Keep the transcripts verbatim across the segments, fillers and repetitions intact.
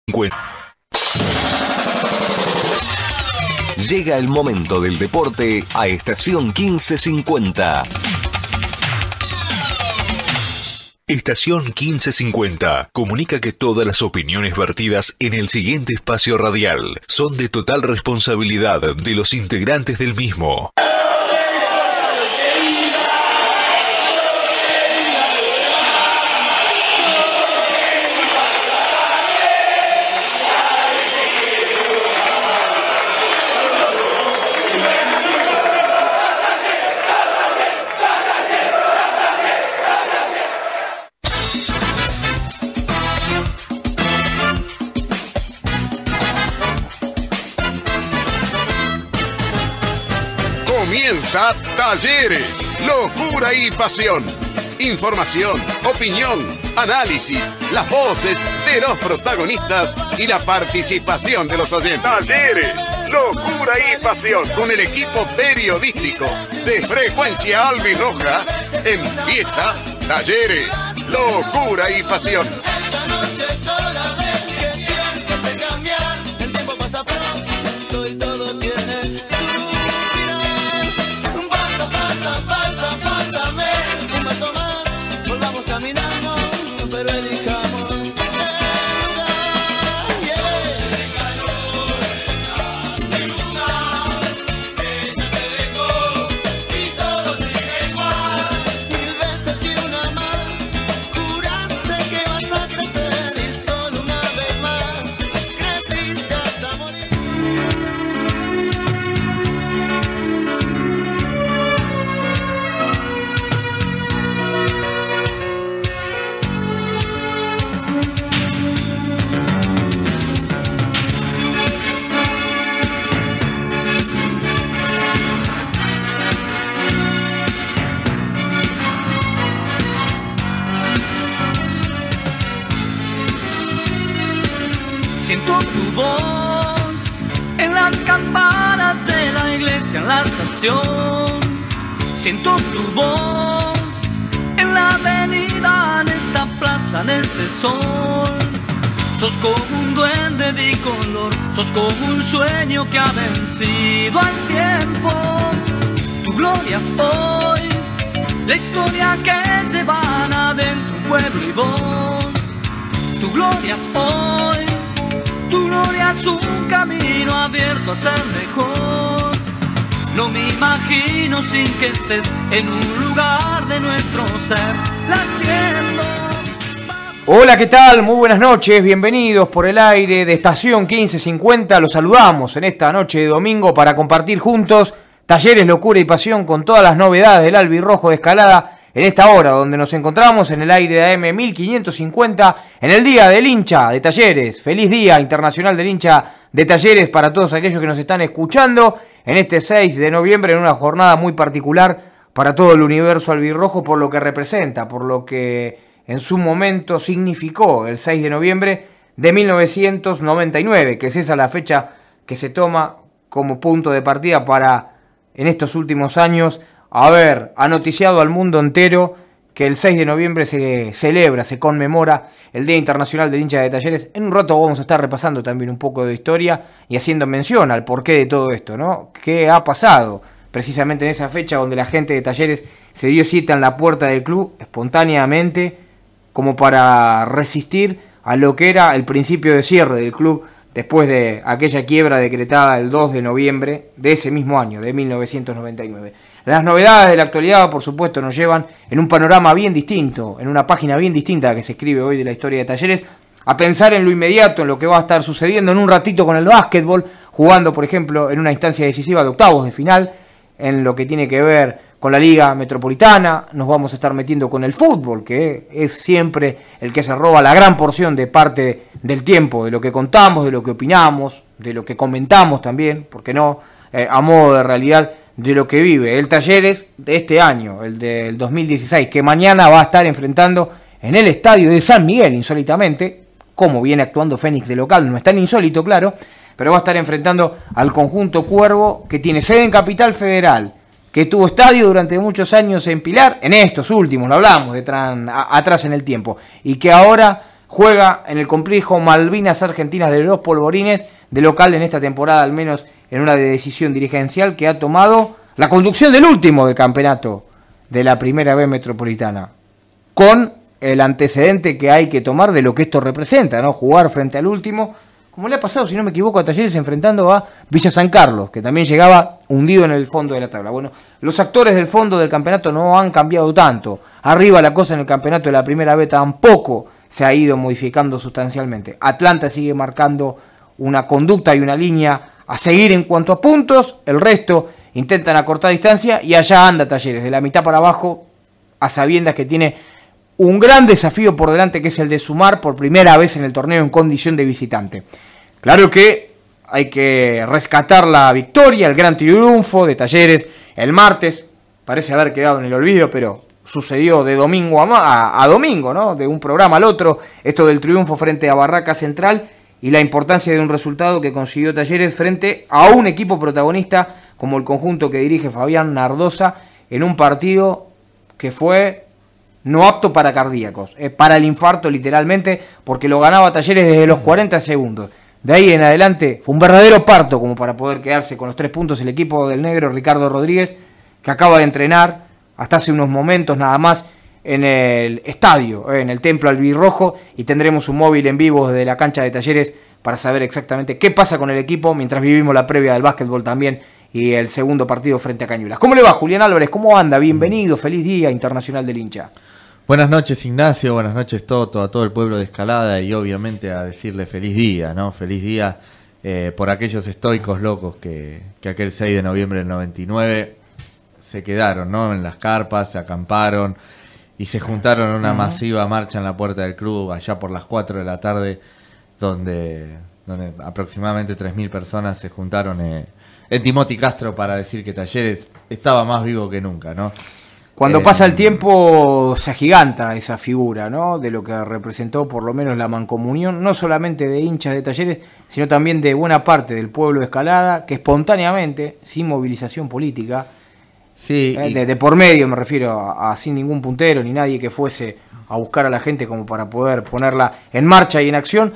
Llega el momento del deporte a Estación quince cincuenta. Estación quince cincuenta comunica que todas las opiniones vertidas en el siguiente espacio radial son de total responsabilidad de los integrantes del mismo. Comienza Talleres, locura y pasión. Información, opinión, análisis, las voces de los protagonistas y la participación de los oyentes. Talleres, locura y pasión. Con el equipo periodístico de Frecuencia Albirroja, empieza Talleres, locura y pasión. Siento tu voz en las campanas de la iglesia, en la estación. Siento tu voz en la avenida, en esta plaza, en este sol. Sos como un duende bicolor, sos como un sueño que ha vencido al tiempo. Tu gloria es hoy, la historia que llevan adentro un pueblo y vos. Tu gloria es hoy, tu gloria es un camino abierto a ser mejor. No me imagino sin que estés en un lugar de nuestro ser latiendo. Hola, ¿qué tal? Muy buenas noches, bienvenidos por el aire de Estación quince cincuenta. Los saludamos en esta noche de domingo para compartir juntos Talleres, locura y pasión con todas las novedades del albirrojo de Escalada en esta hora donde nos encontramos en el aire de A M mil quinientos cincuenta en el Día del Hincha de Talleres. Feliz Día Internacional del Hincha de Talleres para todos aquellos que nos están escuchando en este seis de noviembre, en una jornada muy particular para todo el universo albirrojo por lo que representa, por lo que en su momento significó el seis de noviembre de mil novecientos noventa y nueve, que es esa la fecha que se toma como punto de partida para, en estos últimos años, haber anoticiado al mundo entero que el seis de noviembre se celebra, se conmemora el Día Internacional del Hincha de Talleres. En un rato vamos a estar repasando también un poco de historia y haciendo mención al porqué de todo esto, ¿no? ¿Qué ha pasado precisamente en esa fecha donde la gente de Talleres se dio cita en la puerta del club espontáneamente como para resistir a lo que era el principio de cierre del club después de aquella quiebra decretada el dos de noviembre de ese mismo año, de mil novecientos noventa y nueve. Las novedades de la actualidad, por supuesto, nos llevan en un panorama bien distinto, en una página bien distinta a la que se escribe hoy de la historia de Talleres, a pensar en lo inmediato, en lo que va a estar sucediendo en un ratito con el básquetbol, jugando, por ejemplo, en una instancia decisiva de octavos de final, en lo que tiene que ver con la Liga Metropolitana. Nos vamos a estar metiendo con el fútbol, que es siempre el que se roba la gran porción de parte del tiempo, de lo que contamos, de lo que opinamos, de lo que comentamos también, porque no, eh, a modo de realidad, de lo que vive el Talleres de este año, el del dos mil dieciséis, que mañana va a estar enfrentando en el estadio de San Miguel, insólitamente, como viene actuando Fénix de local, no es tan insólito, claro, pero va a estar enfrentando al conjunto Cuervo, que tiene sede en Capital Federal, que tuvo estadio durante muchos años en Pilar, en estos últimos, lo hablamos de tran, a, atrás en el tiempo, y que ahora juega en el complejo Malvinas Argentinas de los Polvorines, de local en esta temporada, al menos en una decisión dirigencial que ha tomado la conducción del último del campeonato de la Primera B Metropolitana, con el antecedente que hay que tomar de lo que esto representa, ¿no? Jugar frente al último, como le ha pasado, si no me equivoco, a Talleres enfrentando a Villa San Carlos, que también llegaba hundido en el fondo de la tabla. Bueno, los actores del fondo del campeonato no han cambiado tanto. Arriba la cosa en el campeonato de la Primera B tampoco se ha ido modificando sustancialmente. Atlanta sigue marcando una conducta y una línea a seguir en cuanto a puntos, el resto intentan acortar distancia y allá anda Talleres, de la mitad para abajo, a sabiendas que tiene un gran desafío por delante, que es el de sumar por primera vez en el torneo en condición de visitante. Claro que hay que rescatar la victoria, el gran triunfo de Talleres el martes, parece haber quedado en el olvido, pero sucedió de domingo a, a, a domingo, ¿no? De un programa al otro, esto del triunfo frente a Barraca Central y la importancia de un resultado que consiguió Talleres frente a un equipo protagonista como el conjunto que dirige Fabián Nardosa, en un partido que fue no apto para cardíacos, eh, para el infarto literalmente, porque lo ganaba Talleres desde los cuarenta segundos. De ahí en adelante fue un verdadero parto como para poder quedarse con los tres puntos el equipo del negro Ricardo Rodríguez, que acaba de entrenar hasta hace unos momentos nada más en el estadio, en el Templo Albirrojo, y tendremos un móvil en vivo desde la cancha de Talleres para saber exactamente qué pasa con el equipo mientras vivimos la previa del básquetbol también y el segundo partido frente a Cañuelas. ¿Cómo le va, Julián Álvarez? ¿Cómo anda? Bienvenido, feliz Día Internacional del Hincha. Buenas noches, Ignacio, buenas noches Toto, a todo el pueblo de Escalada y obviamente a decirle feliz día, ¿no? Feliz día eh, por aquellos estoicos locos que, que aquel seis de noviembre del noventa y nueve se quedaron, ¿no? En las carpas, se acamparon y se juntaron en una uh-huh. masiva marcha en la puerta del club allá por las cuatro de la tarde, donde, donde aproximadamente tres mil personas se juntaron eh, en Timothy Castro para decir que Talleres estaba más vivo que nunca, ¿no? Cuando eh, pasa el tiempo se agiganta esa figura, ¿no? De lo que representó por lo menos la mancomunión, no solamente de hinchas de Talleres, sino también de buena parte del pueblo de Escalada, que espontáneamente, sin movilización política, sí, eh, y... de, de por medio me refiero, a, a sin ningún puntero, ni nadie que fuese a buscar a la gente como para poder ponerla en marcha y en acción,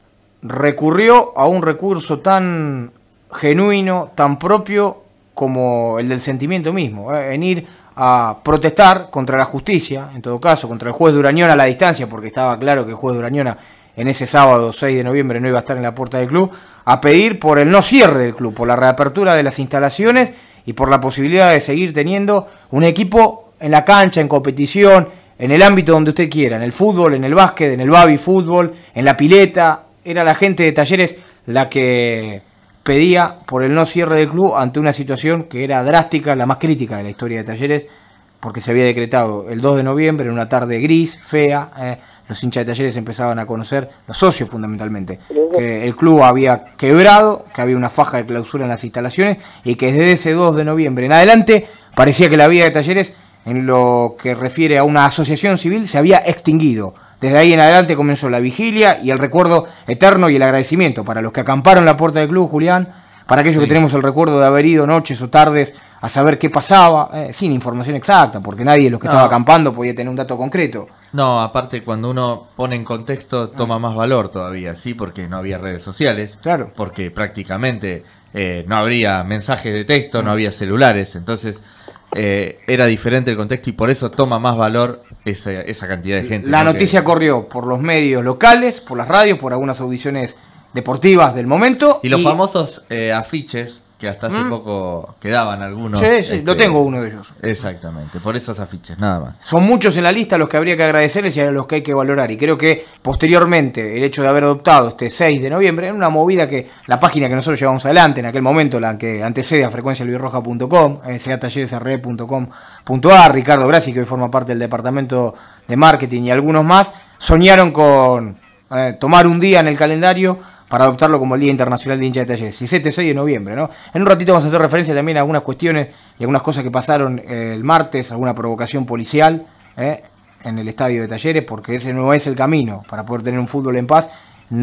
recurrió a un recurso tan genuino, tan propio como el del sentimiento mismo, eh, en ir a protestar contra la justicia, en todo caso, contra el juez de Urañona a la distancia, porque estaba claro que el juez de Urañona en ese sábado seis de noviembre no iba a estar en la puerta del club, a pedir por el no cierre del club, por la reapertura de las instalaciones y por la posibilidad de seguir teniendo un equipo en la cancha, en competición, en el ámbito donde usted quiera, en el fútbol, en el básquet, en el baby fútbol, en la pileta. Era la gente de Talleres la que pedía por el no cierre del club ante una situación que era drástica, la más crítica de la historia de Talleres, porque se había decretado el dos de noviembre en una tarde gris, fea, eh, los hinchas de Talleres empezaban a conocer, los socios fundamentalmente, que el club había quebrado, que había una faja de clausura en las instalaciones y que desde ese dos de noviembre en adelante parecía que la vida de Talleres, en lo que refiere a una asociación civil, se había extinguido. Desde ahí en adelante comenzó la vigilia y el recuerdo eterno y el agradecimiento para los que acamparon en la puerta del club, Julián, para aquellos sí. que tenemos el recuerdo de haber ido noches o tardes a saber qué pasaba, eh, sin información exacta, porque nadie de los que no. estaba acampando podía tener un dato concreto. No, aparte cuando uno pone en contexto toma más valor todavía, sí, porque no había redes sociales, claro, porque prácticamente eh, no habría mensajes de texto, no había celulares, entonces eh, era diferente el contexto y por eso toma más valor esa, esa cantidad de gente. La ¿no? noticia que... corrió por los medios locales, por las radios, por algunas audiciones deportivas del momento. Y los y... famosos eh, afiches que hasta hace ¿Mm? poco quedaban algunos. Sí, sí, este, lo tengo uno de ellos. Exactamente, por esos afiches, nada más. Son muchos en la lista los que habría que agradecerles y a los que hay que valorar. Y creo que posteriormente el hecho de haber adoptado este seis de noviembre, en una movida que la página que nosotros llevamos adelante en aquel momento, la que antecede a frecuencia albirroja punto com, eh, sea talleres r e punto com punto a r, Ricardo Grassi, que hoy forma parte del departamento de marketing, y algunos más, soñaron con eh, tomar un día en el calendario para adoptarlo como el Día Internacional de Hincha de Talleres, diecisiete seis de noviembre, ¿no? En un ratito vamos a hacer referencia también a algunas cuestiones y algunas cosas que pasaron eh, el martes, alguna provocación policial eh, en el estadio de Talleres, porque ese no es el camino para poder tener un fútbol en paz.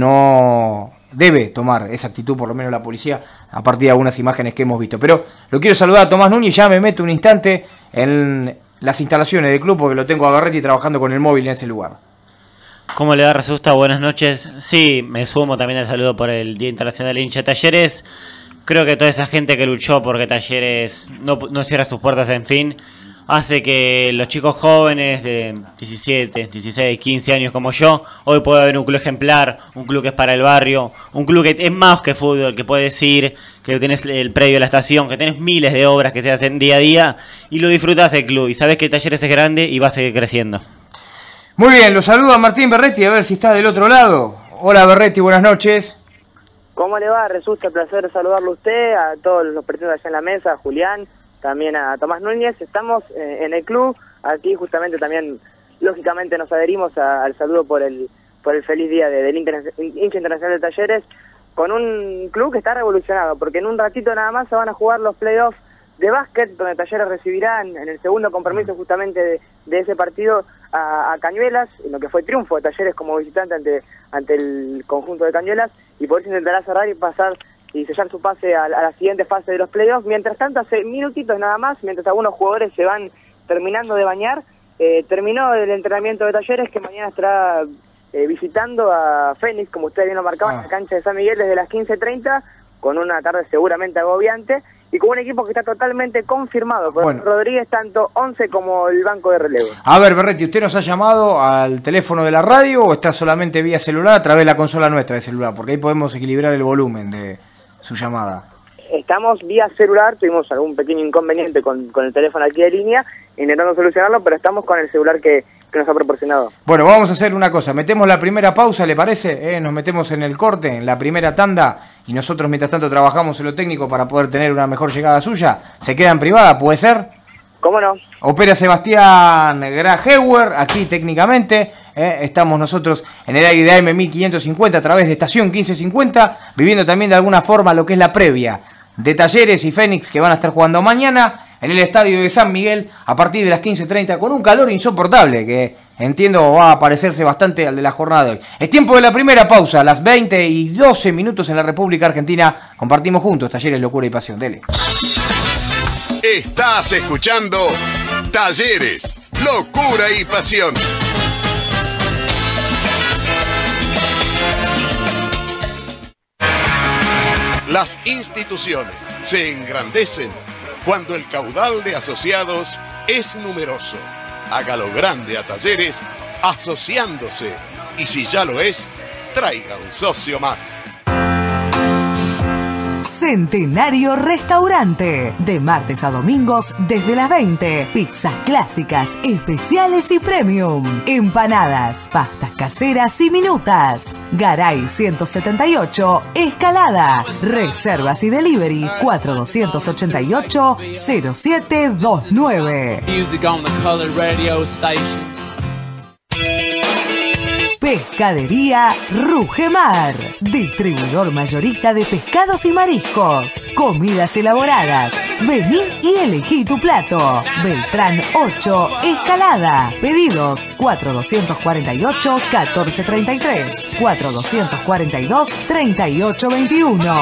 No debe tomar esa actitud, por lo menos la policía, a partir de algunas imágenes que hemos visto. Pero lo quiero saludar a Tomás Núñez, ya me meto un instante en las instalaciones del club, porque lo tengo a Garretti trabajando con el móvil en ese lugar. ¿Cómo le va, Resusta? Buenas noches. Sí, me sumo también al saludo por el Día Internacional del Hincha de Talleres. Creo que toda esa gente que luchó porque Talleres no, no cierra sus puertas, en fin, hace que los chicos jóvenes de diecisiete, dieciséis, quince años como yo, hoy pueda haber un club ejemplar, un club que es para el barrio, un club que es más que fútbol, que puedes ir, que tenés el predio de la estación, que tenés miles de obras que se hacen día a día y lo disfrutás el club y sabés que Talleres es grande y va a seguir creciendo. Muy bien, lo saludo a Martín Berretti, a ver si está del otro lado. Hola Berretti, buenas noches. ¿Cómo le va? Resulta un placer saludarlo a usted, a todos los presentes allá en la mesa, a Julián, también a Tomás Núñez. Estamos eh, en el club, aquí justamente también, lógicamente nos adherimos a, al saludo por el por el feliz día de, del Inter, hincha internacional de Talleres, con un club que está revolucionado, porque en un ratito nada más se van a jugar los playoffs de básquet, donde Talleres recibirá en, en el segundo compromiso justamente de, de ese partido a, a Cañuelas, en lo que fue triunfo de Talleres como visitante ante, ante el conjunto de Cañuelas, y por eso intentará cerrar y pasar y sellar su pase a, a la siguiente fase de los playoffs. Mientras tanto, hace minutitos nada más, mientras algunos jugadores se van terminando de bañar, eh, terminó el entrenamiento de Talleres, que mañana estará eh, visitando a Fénix, como ustedes bien lo marcaban, ah. en la cancha de San Miguel desde las quince treinta, con una tarde seguramente agobiante, y con un equipo que está totalmente confirmado por bueno. Rodríguez, tanto once como el banco de relevo. A ver, Berretti, ¿usted nos ha llamado al teléfono de la radio o está solamente vía celular a través de la consola nuestra de celular? Porque ahí podemos equilibrar el volumen de su llamada. Estamos vía celular, tuvimos algún pequeño inconveniente con, con el teléfono aquí de línea, intentando solucionarlo, pero estamos con el celular que, que nos ha proporcionado. Bueno, vamos a hacer una cosa, metemos la primera pausa, ¿le parece? ¿Eh? Nos metemos en el corte, en la primera tanda, y nosotros mientras tanto trabajamos en lo técnico para poder tener una mejor llegada suya. ¿Se queda en privada, puede ser? ¿Cómo no? Opera Sebastián Graheuer, aquí técnicamente. Eh, estamos nosotros en el aire de A M mil quinientos cincuenta a través de estación quince cincuenta, viviendo también de alguna forma lo que es la previa de Talleres y Fénix, que van a estar jugando mañana en el estadio de San Miguel a partir de las quince treinta, con un calor insoportable que entiendo va a parecerse bastante al de la jornada de hoy. Es tiempo de la primera pausa, a las veinte y doce minutos en la República Argentina. Compartimos juntos Talleres, Locura y Pasión. Dele. Estás escuchando Talleres, Locura y Pasión. Las instituciones se engrandecen cuando el caudal de asociados es numeroso. Hágalo grande a Talleres asociándose, y si ya lo es, traiga un socio más. Centenario Restaurante, de martes a domingos desde las veinte. Pizzas clásicas, especiales y premium. Empanadas, pastas caseras y minutas. Garay ciento setenta y ocho, Escalada. Reservas y delivery cuatro dos ocho ocho, cero siete dos nueve. Pescadería Rugemar, distribuidor mayorista de pescados y mariscos, comidas elaboradas. Vení y elegí tu plato. Beltrán ocho, Escalada. Pedidos cuatro dos cuatro ocho, uno cuatro tres tres, cuatro dos cuatro dos, tres ocho dos uno.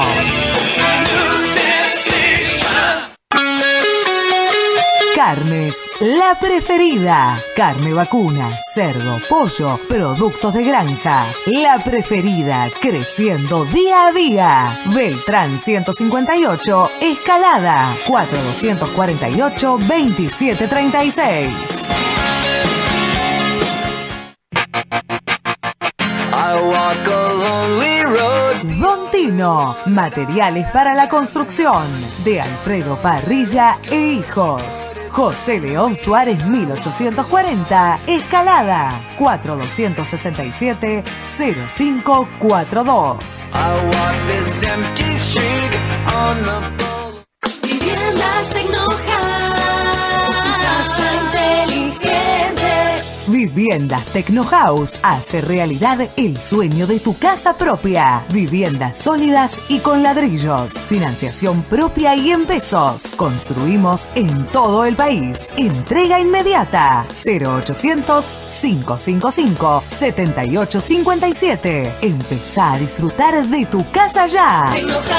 Carnes, la preferida. Carne vacuna, cerdo, pollo, productos de granja. La preferida, creciendo día a día. Beltrán ciento cincuenta y ocho, Escalada, cuatro dos cuatro ocho, dos siete tres seis. Don Tino, materiales para la construcción, de Alfredo Parrilla e Hijos. José León Suárez mil ochocientos cuarenta, Escalada, cuatro dos seis siete, cero cinco cuatro dos. Viviendas Tecnohouse, inteligente. Viviendas Tecnohouse hace realidad el sueño de tu casa propia. Viviendas sólidas y con ladrillos. Financiación propia y en pesos. Construimos en todo el país. Entrega inmediata. cero ochocientos, cinco cinco cinco, siete ocho cinco siete. Empezá a disfrutar de tu casa ya.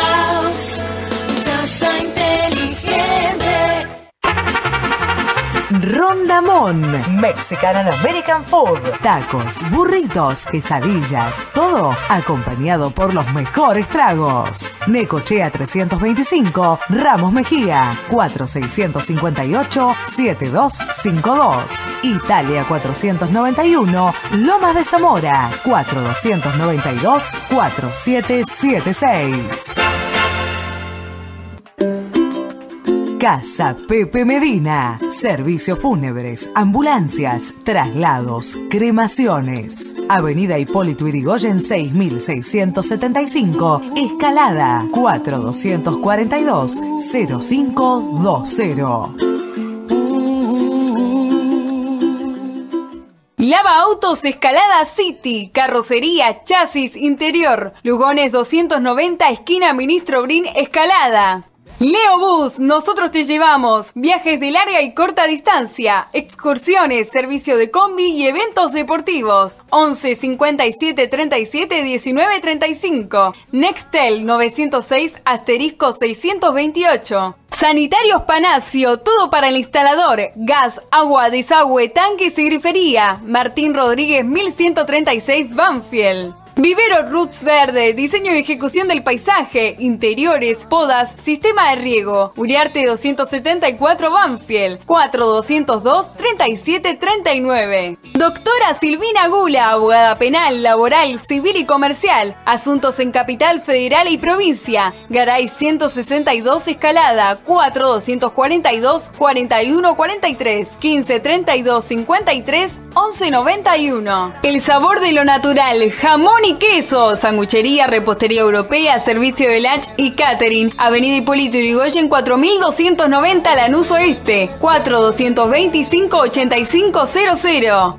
Tecnohouse, tu casa inteligente. Rondamón, Mexican and American Food, tacos, burritos, quesadillas, todo acompañado por los mejores tragos. Necochea trescientos veinticinco, Ramos Mejía, cuatro seis cinco ocho, siete dos cinco dos. Italia cuatrocientos noventa y uno, Lomas de Zamora, cuatro dos nueve dos, cuatro siete siete seis. Casa Pepe Medina. Servicios fúnebres, ambulancias, traslados, cremaciones. Avenida Hipólito Yrigoyen seis mil seiscientos setenta y cinco, Escalada, cuatro dos cuatro dos, cero cinco dos cero. Lava Autos Escalada City, carrocería, chasis, interior. Lugones doscientos noventa, esquina Ministro Brin, Escalada. Leo Bus, nosotros te llevamos. Viajes de larga y corta distancia, excursiones, servicio de combi y eventos deportivos. once cincuenta y siete treinta y siete diecinueve treinta y cinco. Nextel novecientos seis asterisco seiscientos veintiocho. Sanitarios Panacio, todo para el instalador. Gas, agua, desagüe, tanques y grifería. Martín Rodríguez mil ciento treinta y seis Banfield. Vivero Roots Verde, diseño y ejecución del paisaje, interiores, podas, sistema de riego. Uriarte doscientos setenta y cuatro Banfield, cuatro dos cero dos, treinta y siete treinta y nueve. Doctora Silvina Gula, abogada penal, laboral, civil y comercial. Asuntos en Capital Federal y provincia. Garay ciento sesenta y dos Escalada, cuatro dos cuatro dos, cuarenta y uno cuarenta y tres, quince treinta y dos cincuenta y tres, once noventa y uno. El sabor de lo natural, jamón y queso, sanguchería, repostería europea, servicio de lunch y catering. Avenida Hipólito Yrigoyen cuatro mil doscientos noventa Lanús Oeste, cuatro dos veinticinco, ochenta y cinco cero cero.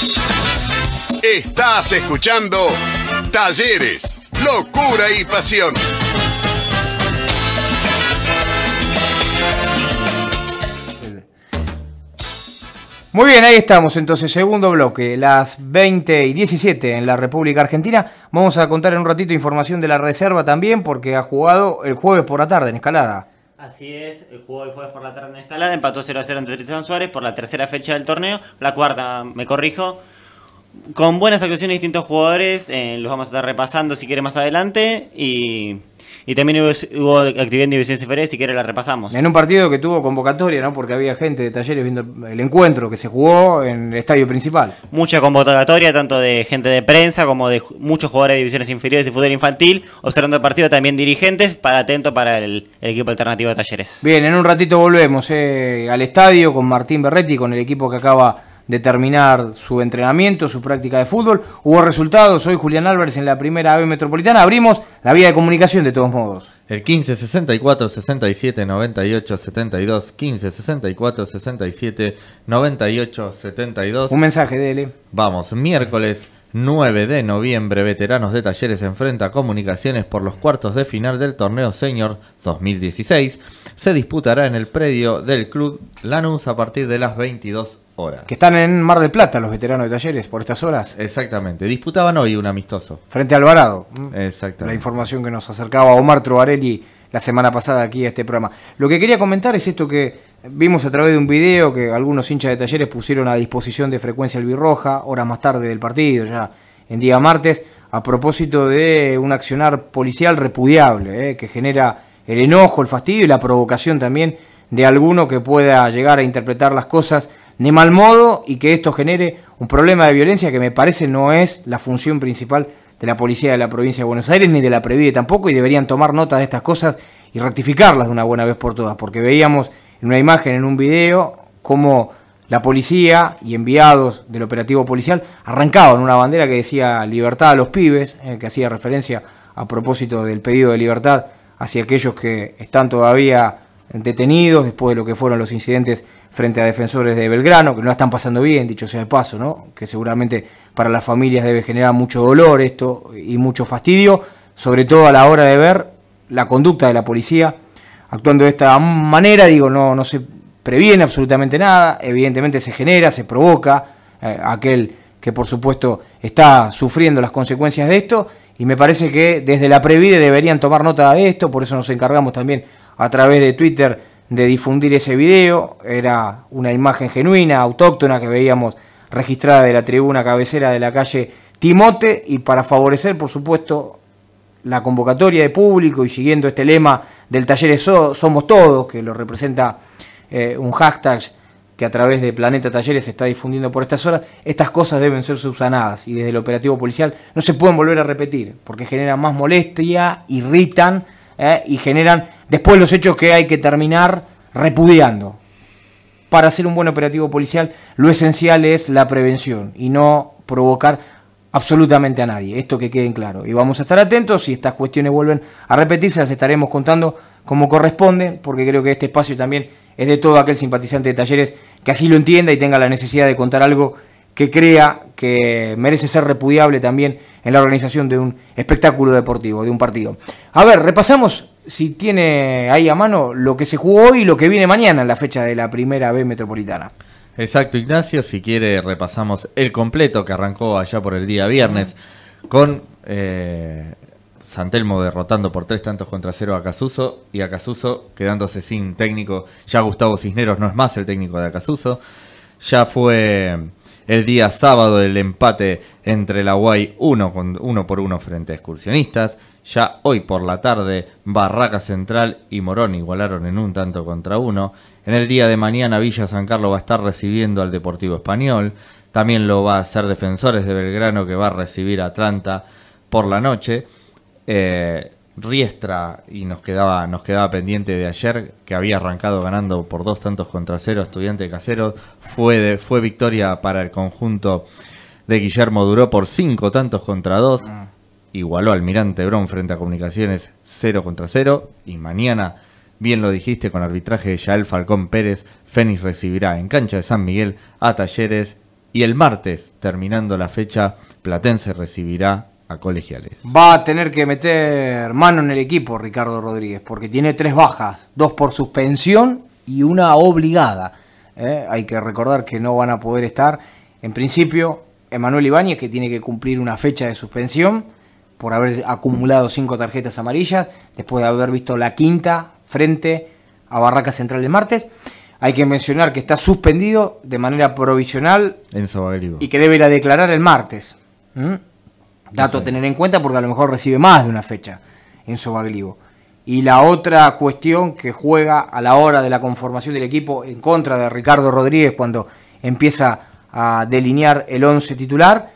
Estás escuchando Talleres, Locura y Pasión. Muy bien, ahí estamos entonces, segundo bloque, las veinte y diecisiete en la República Argentina. Vamos a contar en un ratito información de la reserva también, porque ha jugado el jueves por la tarde en Escalada. Así es, jugó el jueves por la tarde en Escalada, empató cero a cero entre Tristán Suárez por la tercera fecha del torneo, la cuarta, me corrijo, con buenas actuaciones de distintos jugadores, eh, los vamos a estar repasando si quiere más adelante, y... Y también hubo, hubo actividad en divisiones inferiores, si quiere la repasamos. En un partido que tuvo convocatoria, ¿no? Porque había gente de Talleres viendo el encuentro que se jugó en el estadio principal. Mucha convocatoria, tanto de gente de prensa como de muchos jugadores de divisiones inferiores de fútbol infantil, observando el partido, también dirigentes, para atento para el, el equipo alternativo de Talleres. Bien, en un ratito volvemos eh, al estadio con Martín Berretti, con el equipo que acaba de terminar su entrenamiento, su práctica de fútbol. Hubo resultados, hoy Julián Álvarez en la primera A B Metropolitana. Abrimos la vía de comunicación de todos modos. El quince sesenta y cuatro sesenta y siete noventa y ocho setenta y dos, quince sesenta y cuatro sesenta y siete noventa y ocho setenta y dos. Un mensaje, dele. Vamos, miércoles nueve de noviembre, Veteranos de Talleres enfrenta a Comunicaciones por los cuartos de final del torneo Senior dos mil dieciséis. Se disputará en el predio del Club Lanús a partir de las veintidós horas. Que están en Mar del Plata los veteranos de Talleres por estas horas. Exactamente, disputaban hoy un amistoso. Frente a Alvarado. Exactamente. La información que nos acercaba Omar Trovarelli la semana pasada aquí a este programa. Lo que quería comentar es esto que vimos a través de un video que algunos hinchas de Talleres pusieron a disposición de Frecuencia Albirroja, horas más tarde del partido, ya en día martes, a propósito de un accionar policial repudiable, eh, que genera el enojo, el fastidio y la provocación también de alguno que pueda llegar a interpretar las cosas de mal modo y que esto genere un problema de violencia que me parece no es la función principal de la policía de la provincia de Buenos Aires ni de la Previde tampoco, y deberían tomar nota de estas cosas y rectificarlas de una buena vez por todas, porque veíamos en una imagen, en un video, cómo la policía y enviados del operativo policial arrancaban una bandera que decía libertad a los pibes, eh, que hacía referencia a propósito del pedido de libertad hacia aquellos que están todavía detenidos después de lo que fueron los incidentes frente a defensores de Belgrano, que no la están pasando bien, dicho sea de paso, ¿no? Que seguramente para las familias debe generar mucho dolor esto y mucho fastidio, sobre todo a la hora de ver la conducta de la policía actuando de esta manera. Digo, no, no se previene absolutamente nada, evidentemente se genera, se provoca eh, aquel que por supuesto está sufriendo las consecuencias de esto, y me parece que desde la Previde deberían tomar nota de esto, por eso nos encargamos también a través de Twitter de difundir ese video. Era una imagen genuina, autóctona, que veíamos registrada de la tribuna cabecera de la calle Timote, y para favorecer, por supuesto, la convocatoria de público y siguiendo este lema del Talleres so, Somos Todos, que lo representa eh, un hashtag que a través de Planeta Talleres se está difundiendo por estas horas, estas cosas deben ser subsanadas y desde el operativo policial no se pueden volver a repetir porque generan más molestia, irritan eh, y generan después los hechos que hay que terminar repudiando. Para hacer un buen operativo policial lo esencial es la prevención y no provocar absolutamente a nadie, esto que quede en claro. Y vamos a estar atentos, si estas cuestiones vuelven a repetirse, las estaremos contando como corresponde, porque creo que este espacio también es de todo aquel simpatizante de Talleres que así lo entienda y tenga la necesidad de contar algo que crea que merece ser repudiable también en la organización de un espectáculo deportivo, de un partido. A ver, repasamos, si tiene ahí a mano, lo que se jugó hoy y lo que viene mañana en la fecha de la Primera B Metropolitana. Exacto, Ignacio, si quiere repasamos el completo que arrancó allá por el día viernes con eh, San Telmo derrotando por tres tantos contra cero a Acasuso y Acasuso quedándose sin técnico. Ya Gustavo Cisneros no es más el técnico de Acasuso. Ya fue el día sábado el empate entre la U A I uno, con, uno por uno frente a Excursionistas. Ya hoy por la tarde Barraca Central y Morón igualaron en un tanto contra uno. En el día de mañana Villa San Carlos va a estar recibiendo al Deportivo Español. También lo va a hacer Defensores de Belgrano, que va a recibir a Atlanta por la noche. Eh, Riestra, y nos quedaba, nos quedaba pendiente de ayer, que había arrancado ganando por dos tantos contra cero Estudiante Casero. Fue, de, fue victoria para el conjunto de Guillermo Duró por cinco tantos contra dos. Igualó Almirante Brown frente a Comunicaciones cero contra cero. Y mañana, bien lo dijiste, con arbitraje de Yael Falcón Pérez, Fénix recibirá en cancha de San Miguel a Talleres. Y el martes, terminando la fecha, Platense recibirá a Colegiales. Va a tener que meter mano en el equipo Ricardo Rodríguez, porque tiene tres bajas, dos por suspensión y una obligada. ¿Eh? Hay que recordar que no van a poder estar, en principio, Emanuel Ibáñez, que tiene que cumplir una fecha de suspensión por haber acumulado cinco tarjetas amarillas, después de haber visto la quinta frente a Barraca Central el martes. Hay que mencionar que está suspendido de manera provisional Enzo Baglivo, y que debe ir a declarar el martes. ¿Mm? Dato sí. a tener en cuenta porque a lo mejor recibe más de una fecha Enzo Baglivo. Y la otra cuestión que juega a la hora de la conformación del equipo en contra de Ricardo Rodríguez cuando empieza a delinear el once titular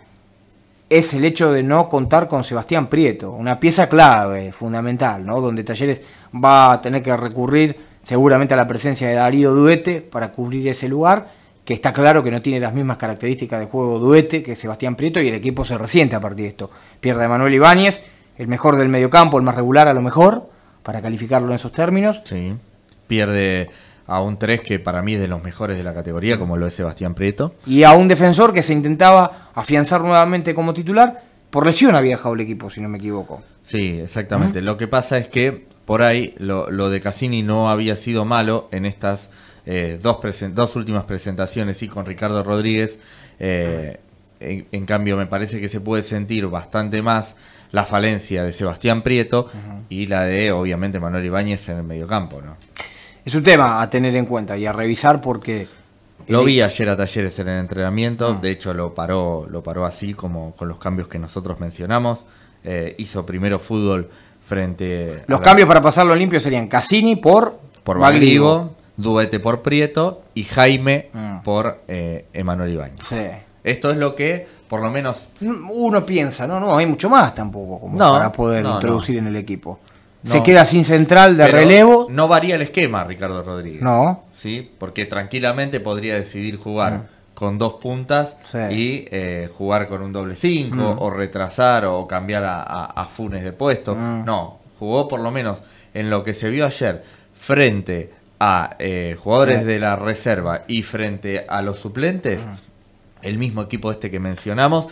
es el hecho de no contar con Sebastián Prieto, una pieza clave, fundamental, ¿no? Donde Talleres va a tener que recurrir seguramente a la presencia de Darío Duete para cubrir ese lugar, que está claro que no tiene las mismas características de juego Duete que Sebastián Prieto, y el equipo se resiente a partir de esto. Pierde a Manuel Ibáñez, el mejor del mediocampo, el más regular a lo mejor, para calificarlo en esos términos. Sí, pierde a un tres que para mí es de los mejores de la categoría, como lo es Sebastián Prieto. Y a un defensor que se intentaba afianzar nuevamente como titular, por lesión había dejado el equipo, si no me equivoco. Sí, exactamente. Uh-huh. Lo que pasa es que por ahí lo, lo de Cassini no había sido malo en estas eh, dos, dos últimas presentaciones, y con Ricardo Rodríguez. Eh, en, en cambio, me parece que se puede sentir bastante más la falencia de Sebastián Prieto uh-huh. y la de, obviamente, Manuel Ibáñez en el mediocampo, ¿no? Es un tema a tener en cuenta y a revisar porque... Lo vi ayer a Talleres en el entrenamiento, uh-huh. de hecho lo paró, lo paró así como con los cambios que nosotros mencionamos. Eh, hizo primero fútbol frente... Los cambios la... para pasarlo limpio serían Cassini por... Por Baglivo, Duete por Prieto y Jaime uh-huh. por eh, Emanuel Ibáñez. Sí. Esto es lo que, por lo menos... Uno piensa, no, no, hay mucho más tampoco como no, para poder no, introducir no. en el equipo. No, se queda sin central de relevo. No varía el esquema, Ricardo Rodríguez. No. ¿Sí? Porque tranquilamente podría decidir jugar mm. con dos puntas sí. y eh, jugar con un doble cinco, mm. o retrasar o cambiar a, a, a Funes de puesto. Mm. No, jugó por lo menos en lo que se vio ayer frente a eh, jugadores sí. de la reserva y frente a los suplentes, mm. el mismo equipo este que mencionamos,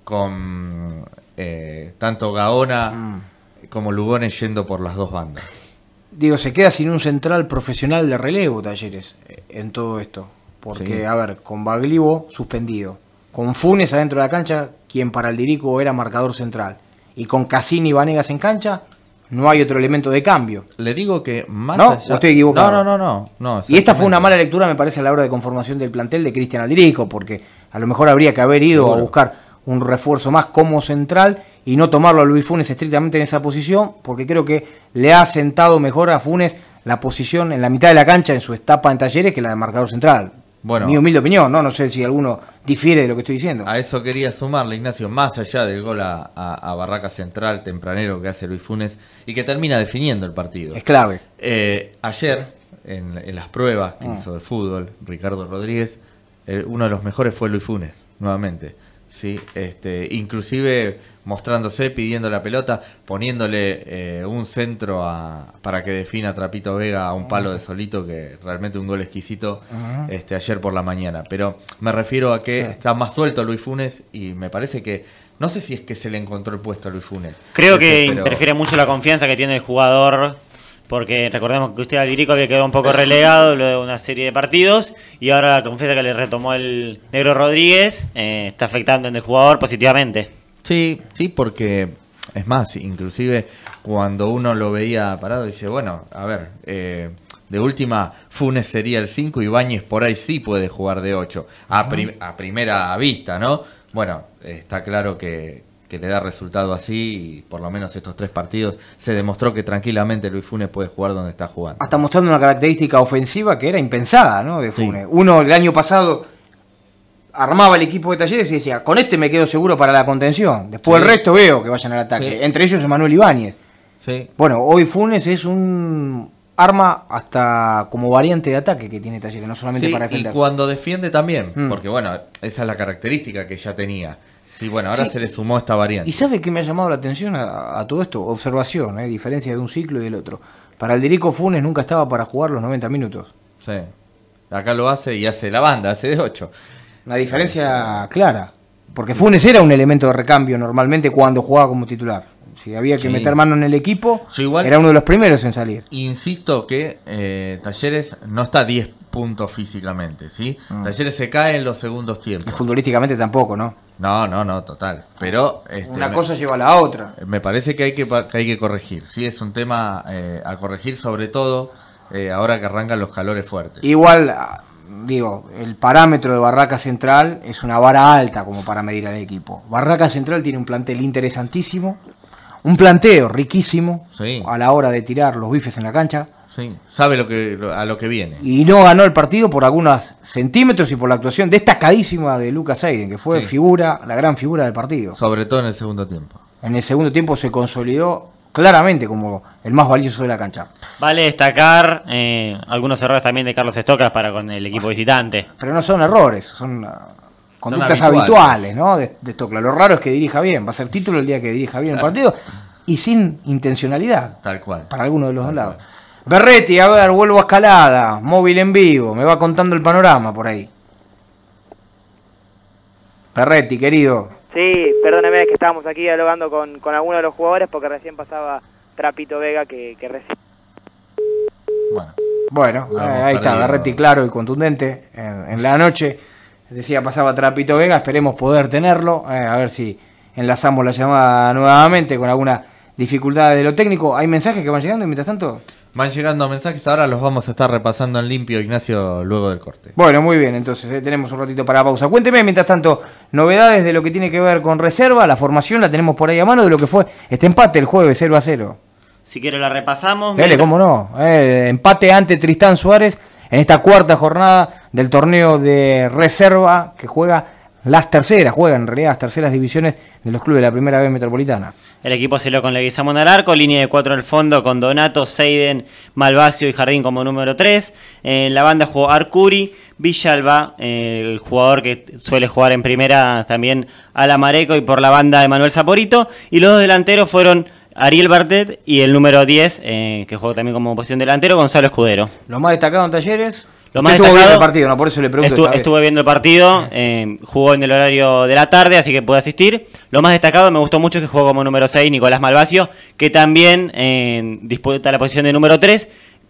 con eh, tanto Gaona... Mm. como Lugones yendo por las dos bandas. Digo, se queda sin un central profesional de relevo Talleres en todo esto. Porque, sí. a ver, con Baglivo suspendido, con Funes adentro de la cancha, quien para el Dirico era marcador central, y con Cassini y Vanegas en cancha, no hay otro elemento de cambio. Le digo que más ¿No? allá... ¿O estoy equivocado? No, no, no, no, no. Y esta fue una mala lectura, me parece, a la hora de conformación del plantel de Cristian Aldirico, porque a lo mejor habría que haber ido Seguro. a buscar un refuerzo más como central y no tomarlo a Luis Funes estrictamente en esa posición, porque creo que le ha sentado mejor a Funes la posición en la mitad de la cancha en su etapa en Talleres que la de marcador central. Bueno, mi humilde opinión, ¿no? No sé si alguno difiere de lo que estoy diciendo. A eso quería sumarle, Ignacio, más allá del gol a, a, a Barraca Central tempranero que hace Luis Funes y que termina definiendo el partido. Es clave. Eh, ayer, en, en las pruebas que Ah. hizo de fútbol, Ricardo Rodríguez, eh, uno de los mejores fue Luis Funes, nuevamente. ¿Sí? Este, inclusive mostrándose, pidiendo la pelota, poniéndole eh, un centro a, para que defina Trapito Vega a un palo de solito, que realmente un gol exquisito Ajá. este, ayer por la mañana. Pero me refiero a que Sí. está más suelto Luis Funes y me parece que, no sé si es que se le encontró el puesto a Luis Funes. Creo que Este, pero- interfiere mucho la confianza que tiene el jugador, porque recordemos que usted Aldirico había quedado un poco relegado luego de una serie de partidos y ahora la confianza que le retomó el Negro Rodríguez eh, está afectando en el jugador positivamente. Sí, sí, porque es más, inclusive cuando uno lo veía parado, dice, bueno, a ver, eh, de última Funes sería el cinco y Ibáñez por ahí sí puede jugar de ocho, a, prim- a primera vista, ¿no? Bueno, está claro que, que le da resultado así y por lo menos estos tres partidos se demostró que tranquilamente Luis Funes puede jugar donde está jugando. Hasta mostrando una característica ofensiva que era impensada, ¿no? De Sí. Funes. Uno el año pasado armaba el equipo de Talleres y decía, con este me quedo seguro para la contención. Después Sí. el resto veo que vayan al ataque. Sí. Entre ellos Emanuel Ibáñez. Sí. Bueno, hoy Funes es un arma hasta como variante de ataque que tiene Talleres, no solamente Sí, para y defenderse. cuando defiende también, Mm. porque bueno, esa es la característica que ya tenía. Sí, bueno, ahora Sí. se le sumó esta variante. ¿Y sabe qué me ha llamado la atención a, a todo esto? Observación, ¿eh? Diferencia de un ciclo y del otro. Para Aldirico Funes nunca estaba para jugar los noventa minutos. Sí. Acá lo hace y hace la banda, hace de ocho. Una diferencia clara. Porque Funes era un elemento de recambio normalmente cuando jugaba como titular. Si había que Sí. meter mano en el equipo, Yo igual- era uno de los primeros en salir. Insisto que eh, Talleres no está a diez puntos físicamente, ¿sí? Mm. Talleres se cae en los segundos Y tiempos. futbolísticamente tampoco, ¿no? No, no, no, total. Pero este, Una me, cosa lleva a la otra. me parece que hay que, pa- que hay que corregir. Sí, es un tema eh, a corregir, sobre todo eh, ahora que arrancan los calores fuertes. Igual, ah, digo, el parámetro de Barraca Central es una vara alta como para medir al equipo. Barraca Central tiene un plantel interesantísimo, un planteo riquísimo Sí. a la hora de tirar los bifes en la cancha, Sí, sabe lo que, lo- a lo que viene. y no ganó el partido por algunos centímetros y por la actuación destacadísima de Lucas Seiden, que fue Sí. figura, la gran figura del partido. Sobre todo en el segundo tiempo. En el segundo tiempo se consolidó claramente como el más valioso de la cancha. Vale destacar eh, algunos errores también de Carlos Estocas para con el equipo visitante. Pero no son errores, son ah, conductas habituales. habituales, ¿no? De, de Stocla. Lo raro es que dirija bien, va a ser título el día que dirija bien Claro. el partido y sin intencionalidad Tal cual. para alguno de los dos Tal lados. cual. Berretti, a ver, vuelvo a Escalada, móvil en vivo, me va contando el panorama por ahí. Berretti, querido. Sí, perdóneme que estábamos aquí dialogando con, con algunos de los jugadores porque recién pasaba Trapito Vega que, que recién... Bueno, Bueno, Lo eh, hemos ahí está, perdido. Berretti claro y contundente en, en la noche. Decía, pasaba Trapito Vega, esperemos poder tenerlo, eh, a ver si enlazamos la llamada nuevamente con alguna dificultad de lo técnico. ¿Hay mensajes que van llegando y mientras tanto? van llegando mensajes, ahora los vamos a estar repasando en limpio, Ignacio, luego del corte. Bueno, muy bien, entonces eh, tenemos un ratito para pausa. Cuénteme, mientras tanto, novedades de lo que tiene que ver con reserva, la formación la tenemos por ahí a mano, de lo que fue este empate el jueves cero a cero. Si quiere la repasamos. Dale, Mientras- cómo no. Eh, empate ante Tristán Suárez en esta cuarta jornada del torneo de reserva que juega las terceras, juegan en realidad las terceras divisiones de los clubes de la primera B metropolitana. El equipo se lo con Leguizamón al arco, línea de cuatro al fondo con Donato, Seiden, Malvacio y Jardín como número tres. En la banda jugó Arcuri, Villalba, eh, el jugador que suele jugar en primera también Alamareco, y por la banda de Manuel Saporito. Y los dos delanteros fueron Ariel Bartet y el número diez, eh, que jugó también como posición delantero, Gonzalo Escudero. Lo más destacado en Talleres. Lo Usted más estuvo viendo destacado- el partido, ¿no? Por eso le pregunto. Estuve, esta vez. estuve viendo el partido, eh, jugó en el horario de la tarde, así que pude asistir. Lo más destacado, me gustó mucho que jugó como número seis Nicolás Malvacio, que también eh, disputa la posición de número tres,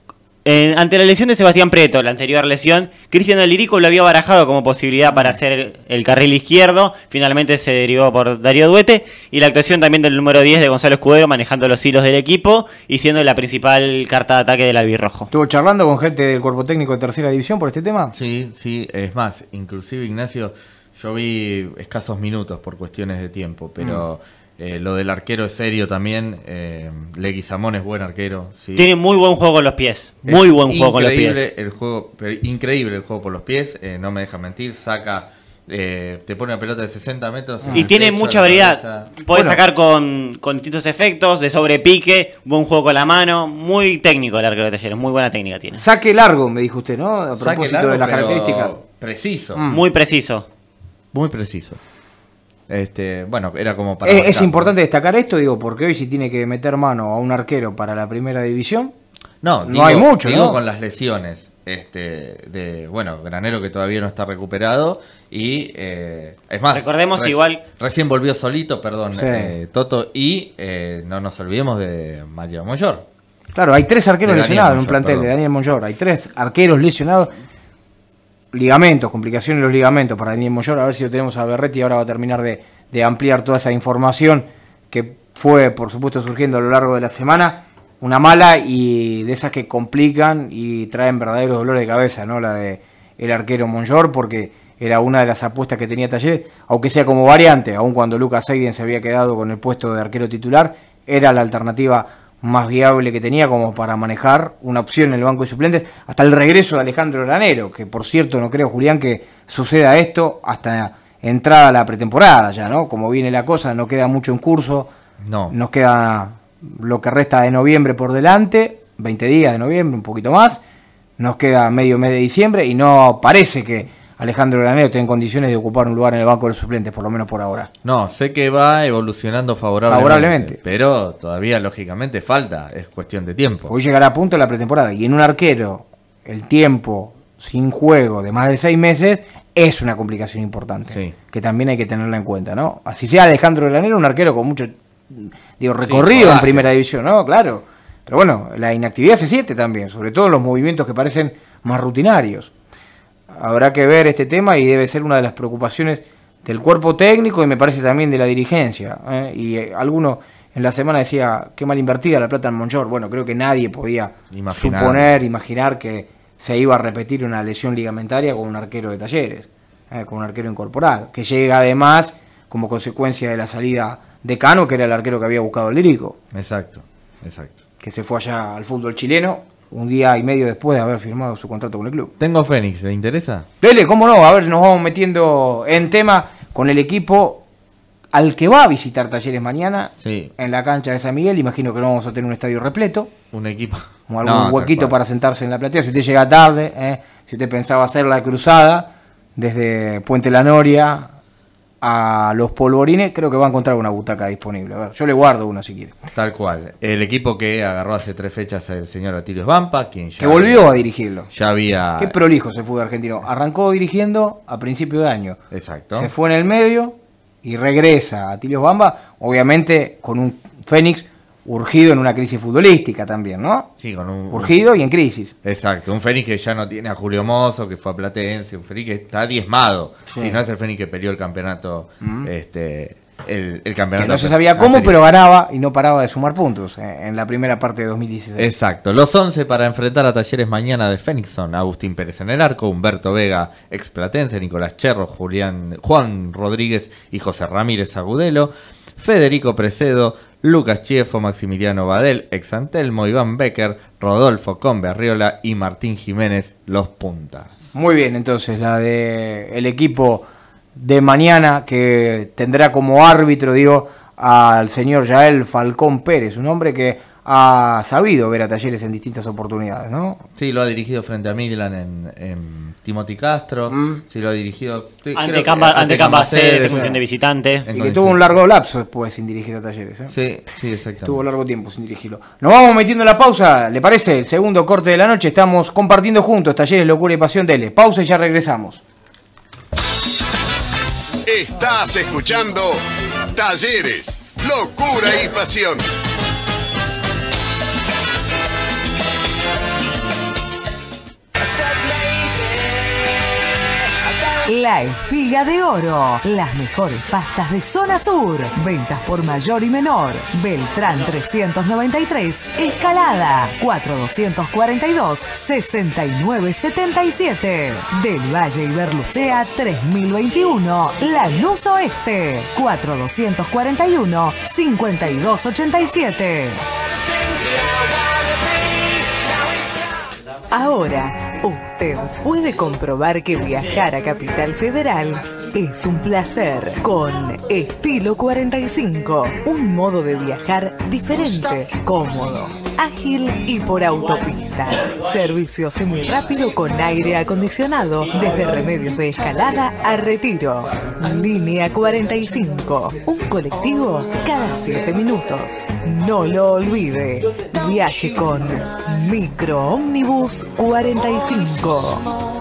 Eh, ante la lesión de Sebastián Preto, la anterior lesión, Cristian Alirico lo había barajado como posibilidad para hacer el carril izquierdo. Finalmente se derivó por Darío Duete. Y la actuación también del número diez de Gonzalo Escudero, manejando los hilos del equipo y siendo la principal carta de ataque del albirrojo. ¿Estuvo charlando con gente del cuerpo técnico de tercera división por este tema? Sí, sí, es más, inclusive Ignacio, yo vi escasos minutos por cuestiones de tiempo, pero... Mm. Eh, lo del arquero es serio también. eh, Leguizamón es buen arquero, ¿sí? Tiene muy buen juego con los pies. Muy es buen juego con los pies. El juego, pero increíble el juego por los pies. eh, no me deja mentir. Saca, eh, te pone una pelota de sesenta metros. Y tiene pecho, mucha variedad. Puedes bueno. sacar con, con distintos efectos, de sobrepique, buen juego con la mano. Muy técnico el arquero de Talleres. Muy buena técnica tiene. Saque largo, me dijo usted, ¿no? A propósito largo, de las características. Preciso. Mm. Muy preciso. Muy preciso. Este, bueno, era como para... Es, es importante destacar esto, digo, porque hoy si tiene que meter mano a un arquero para la primera división, no, no digo, hay mucho, digo ¿no? con las lesiones, este, de, bueno, Granero que todavía no está recuperado y, eh, es más... Recordemos reci igual... Recién volvió solito, perdón, sí. eh, Toto, y eh, no nos olvidemos de Mario Monllor. Claro, hay tres arqueros de lesionados en un Monllor, plantel perdón. de Daniel Monllor, hay tres arqueros lesionados. Ligamentos, complicaciones en los ligamentos para Daniel Monllor, a ver si lo tenemos a Berretti, ahora va a terminar de, de ampliar toda esa información que fue, por supuesto, surgiendo a lo largo de la semana, una mala y de esas que complican y traen verdaderos dolores de cabeza, ¿no? La de el arquero Monllor, porque era una de las apuestas que tenía Talleres, aunque sea como variante, aun cuando Lucas Seiden se había quedado con el puesto de arquero titular, era la alternativa más viable que tenía como para manejar una opción en el banco de suplentes hasta el regreso de Alejandro Granero, que por cierto no creo, Julián, que suceda esto hasta entrada a la pretemporada ya, ¿no? Como viene la cosa, no queda mucho en curso, no. Nos queda lo que resta de noviembre por delante, veinte días de noviembre, un poquito más, nos queda medio mes de diciembre y no parece que Alejandro Granero esté en condiciones de ocupar un lugar en el banco de los suplentes, por lo menos por ahora. No, sé que va evolucionando favorablemente, favorablemente. Pero todavía, lógicamente, falta, es cuestión de tiempo. Hoy llegará a punto la pretemporada y en un arquero el tiempo sin juego de más de seis meses es una complicación importante, sí. Que también hay que tenerla en cuenta, ¿no? Así sea Alejandro Granero, un arquero con mucho digo, recorrido sí, en primera división, ¿no? Claro. Pero bueno, la inactividad se siente también, sobre todo los movimientos que parecen más rutinarios. Habrá que ver este tema y debe ser una de las preocupaciones del cuerpo técnico y me parece también de la dirigencia. ¿eh? Y eh, alguno en la semana decía, qué mal invertida la plata en Monllor. Bueno, creo que nadie podía imaginar. suponer, imaginar que se iba a repetir una lesión ligamentaria con un arquero de Talleres, ¿eh? con un arquero incorporado, que llega además como consecuencia de la salida de Cano, que era el arquero que había buscado el Lírico. Exacto, exacto. Que se fue allá al fútbol chileno. Un día y medio después de haber firmado su contrato con el club. Tengo Fénix, ¿le interesa? Dele, cómo no, a ver, nos vamos metiendo en tema con el equipo al que va a visitar Talleres mañana, sí. En la cancha de San Miguel. Imagino que no vamos a tener un estadio repleto. Un equipo. O algún no, huequito para sentarse en la platea. Si usted llega tarde, eh, si usted pensaba hacer la cruzada desde Puente La Noria a Los Polvorines, creo que va a encontrar una butaca disponible. A ver, yo le guardo una si quiere. Tal cual. El equipo que agarró hace tres fechas el señor Atilio Svampa, quien ya que volvió había, a dirigirlo. Ya había... Qué prolijo ese fútbol argentino. Arrancó dirigiendo a principio de año. Exacto. Se fue en el medio y regresa a Atilio Svampa, obviamente con un Fénix urgido en una crisis futbolística también, ¿no? Sí, con un... Urgido y en crisis. Exacto, un Fénix que ya no tiene a Julio Mozo, que fue a Platense, un Fénix que está diezmado. Sí. Si no es el Fénix que peleó el campeonato, mm. este, el, el campeonato... Que no se sabía cómo, pero ganaba y no paraba de sumar puntos en la primera parte de dos mil dieciséis. Exacto, los once para enfrentar a Talleres mañana de Fénix son Agustín Pérez en el arco, Humberto Vega, ex Platense, Nicolás Cherro, Julián, Juan Rodríguez y José Ramírez Agudelo, Federico Precedo, Lucas Chiefo, Maximiliano Badel, ex Antelmo, Iván Becker, Rodolfo Combe Arriola y Martín Jiménez, los puntas. Muy bien, entonces la de el equipo de mañana que tendrá como árbitro, digo, al señor Yael Falcón Pérez, un hombre que ha sabido ver a Talleres en distintas oportunidades, ¿no? Sí, lo ha dirigido frente a Midland en, en Timothy Castro, mm. sí lo ha dirigido... Ante Cambaceres, en función de visitante. Y que tuvo un largo lapso después sin dirigir a Talleres, ¿eh? Sí, sí, exactamente. Tuvo largo tiempo sin dirigirlo. Nos vamos metiendo en la pausa, ¿le parece? El segundo corte de la noche, estamos compartiendo juntos Talleres, Locura y Pasión, dele. Pausa y ya regresamos. Estás escuchando Talleres, Locura y Pasión. La Espiga de Oro. Las mejores pastas de zona sur. Ventas por mayor y menor. Beltrán trescientos noventa y tres, Escalada. cuatro doscientos cuarenta y dos, sesenta y nueve setenta y siete. Del Valle Iberlucea tres mil veintiuno, Lanús Oeste. cuatro doscientos cuarenta y uno, cincuenta y dos ochenta y siete. Ahora, usted puede comprobar que viajar a Capital Federal es un placer con Estilo cuarenta y cinco, un modo de viajar diferente, cómodo, ágil y por autopista. Servicio semirápido con aire acondicionado desde Remedios de Escalada a Retiro. Línea cuarenta y cinco, un colectivo cada siete minutos. No lo olvide, viaje con Micro Ómnibus cuarenta y cinco.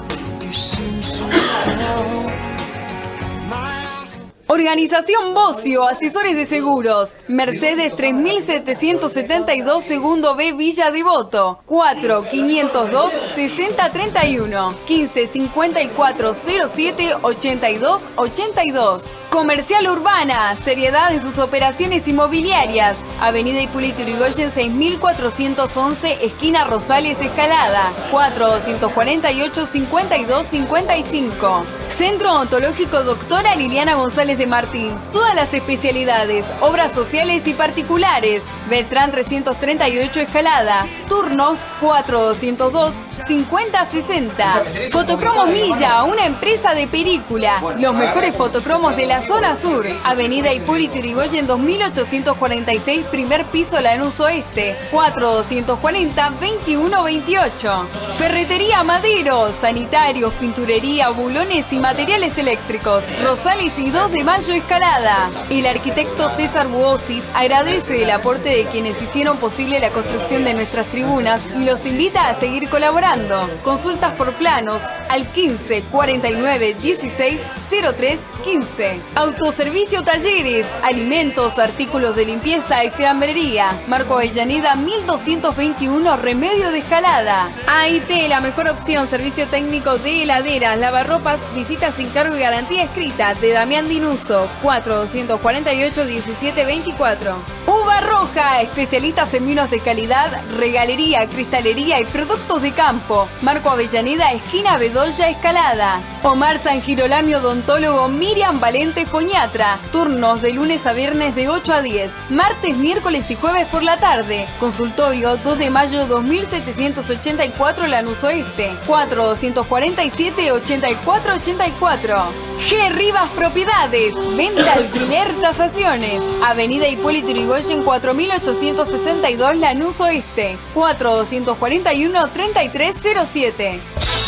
Organización Bocio, asesores de seguros. Mercedes tres mil setecientos setenta y dos, segundo B, Villa Devoto. cuatro quinientos dos, sesenta treinta y uno. quince cincuenta y cuatro cero siete, ochenta y dos ochenta y dos. Comercial Urbana, seriedad en sus operaciones inmobiliarias. Avenida Hipólito Yrigoyen seis mil cuatrocientos once, esquina Rosales, Escalada. cuatro doscientos cuarenta y ocho, cincuenta y dos cincuenta y cinco. Centro Odontológico Doctora Liliana González de Martín. Todas las especialidades, obras sociales y particulares. Beltrán trescientos treinta y ocho, Escalada. Turnos cuatro doscientos dos, cincuenta sesenta. Fotocromos Milla, una empresa de película. Los mejores fotocromos de la zona sur. Avenida Hipólito Yrigoyen dos mil ochocientos cuarenta y seis, primer piso, Lanús Oeste. cuatro doscientos cuarenta, veintiuno veintiocho. Ferretería Madero, sanitarios, pinturería, bulones y materiales eléctricos. Rosales y dos de mayo, Escalada. El arquitecto César Buosis agradece el aporte de quienes hicieron posible la construcción de nuestras tribunas y los invita a seguir colaborando. Consultas por planos al quince cuarenta y nueve dieciséis cero tres quince. Autoservicio Talleres, alimentos, artículos de limpieza y fiambrería. Marco Avellaneda mil doscientos veintiuno, Remedio de Escalada. A I T, la mejor opción, servicio técnico de heladeras, lavarropas, visitas sin cargo y garantía escrita, de Damián Dinuso. cuatro doscientos cuarenta y ocho, diecisiete veinticuatro. Uva Roja, especialistas en vinos de calidad, regalería, cristalería y productos de campo. Marco Avellaneda, esquina Bedoya, Escalada. Omar San Girolamo, odontólogo. Miriam Valente, foniatra. Turnos de lunes a viernes de ocho a diez. Martes, miércoles y jueves por la tarde. Consultorio dos de mayo dos mil setecientos ochenta y cuatro, Lanús Oeste. cuatro doscientos cuarenta y siete, ochenta y cuatro ochenta y cuatro. G. Rivas Propiedades. Venta, alquiler, tasaciones. Avenida Hipólito Yrigoyen cuatro mil ochocientos sesenta y dos, Lanús Oeste. cuatro doscientos cuarenta y uno, treinta y tres cero siete.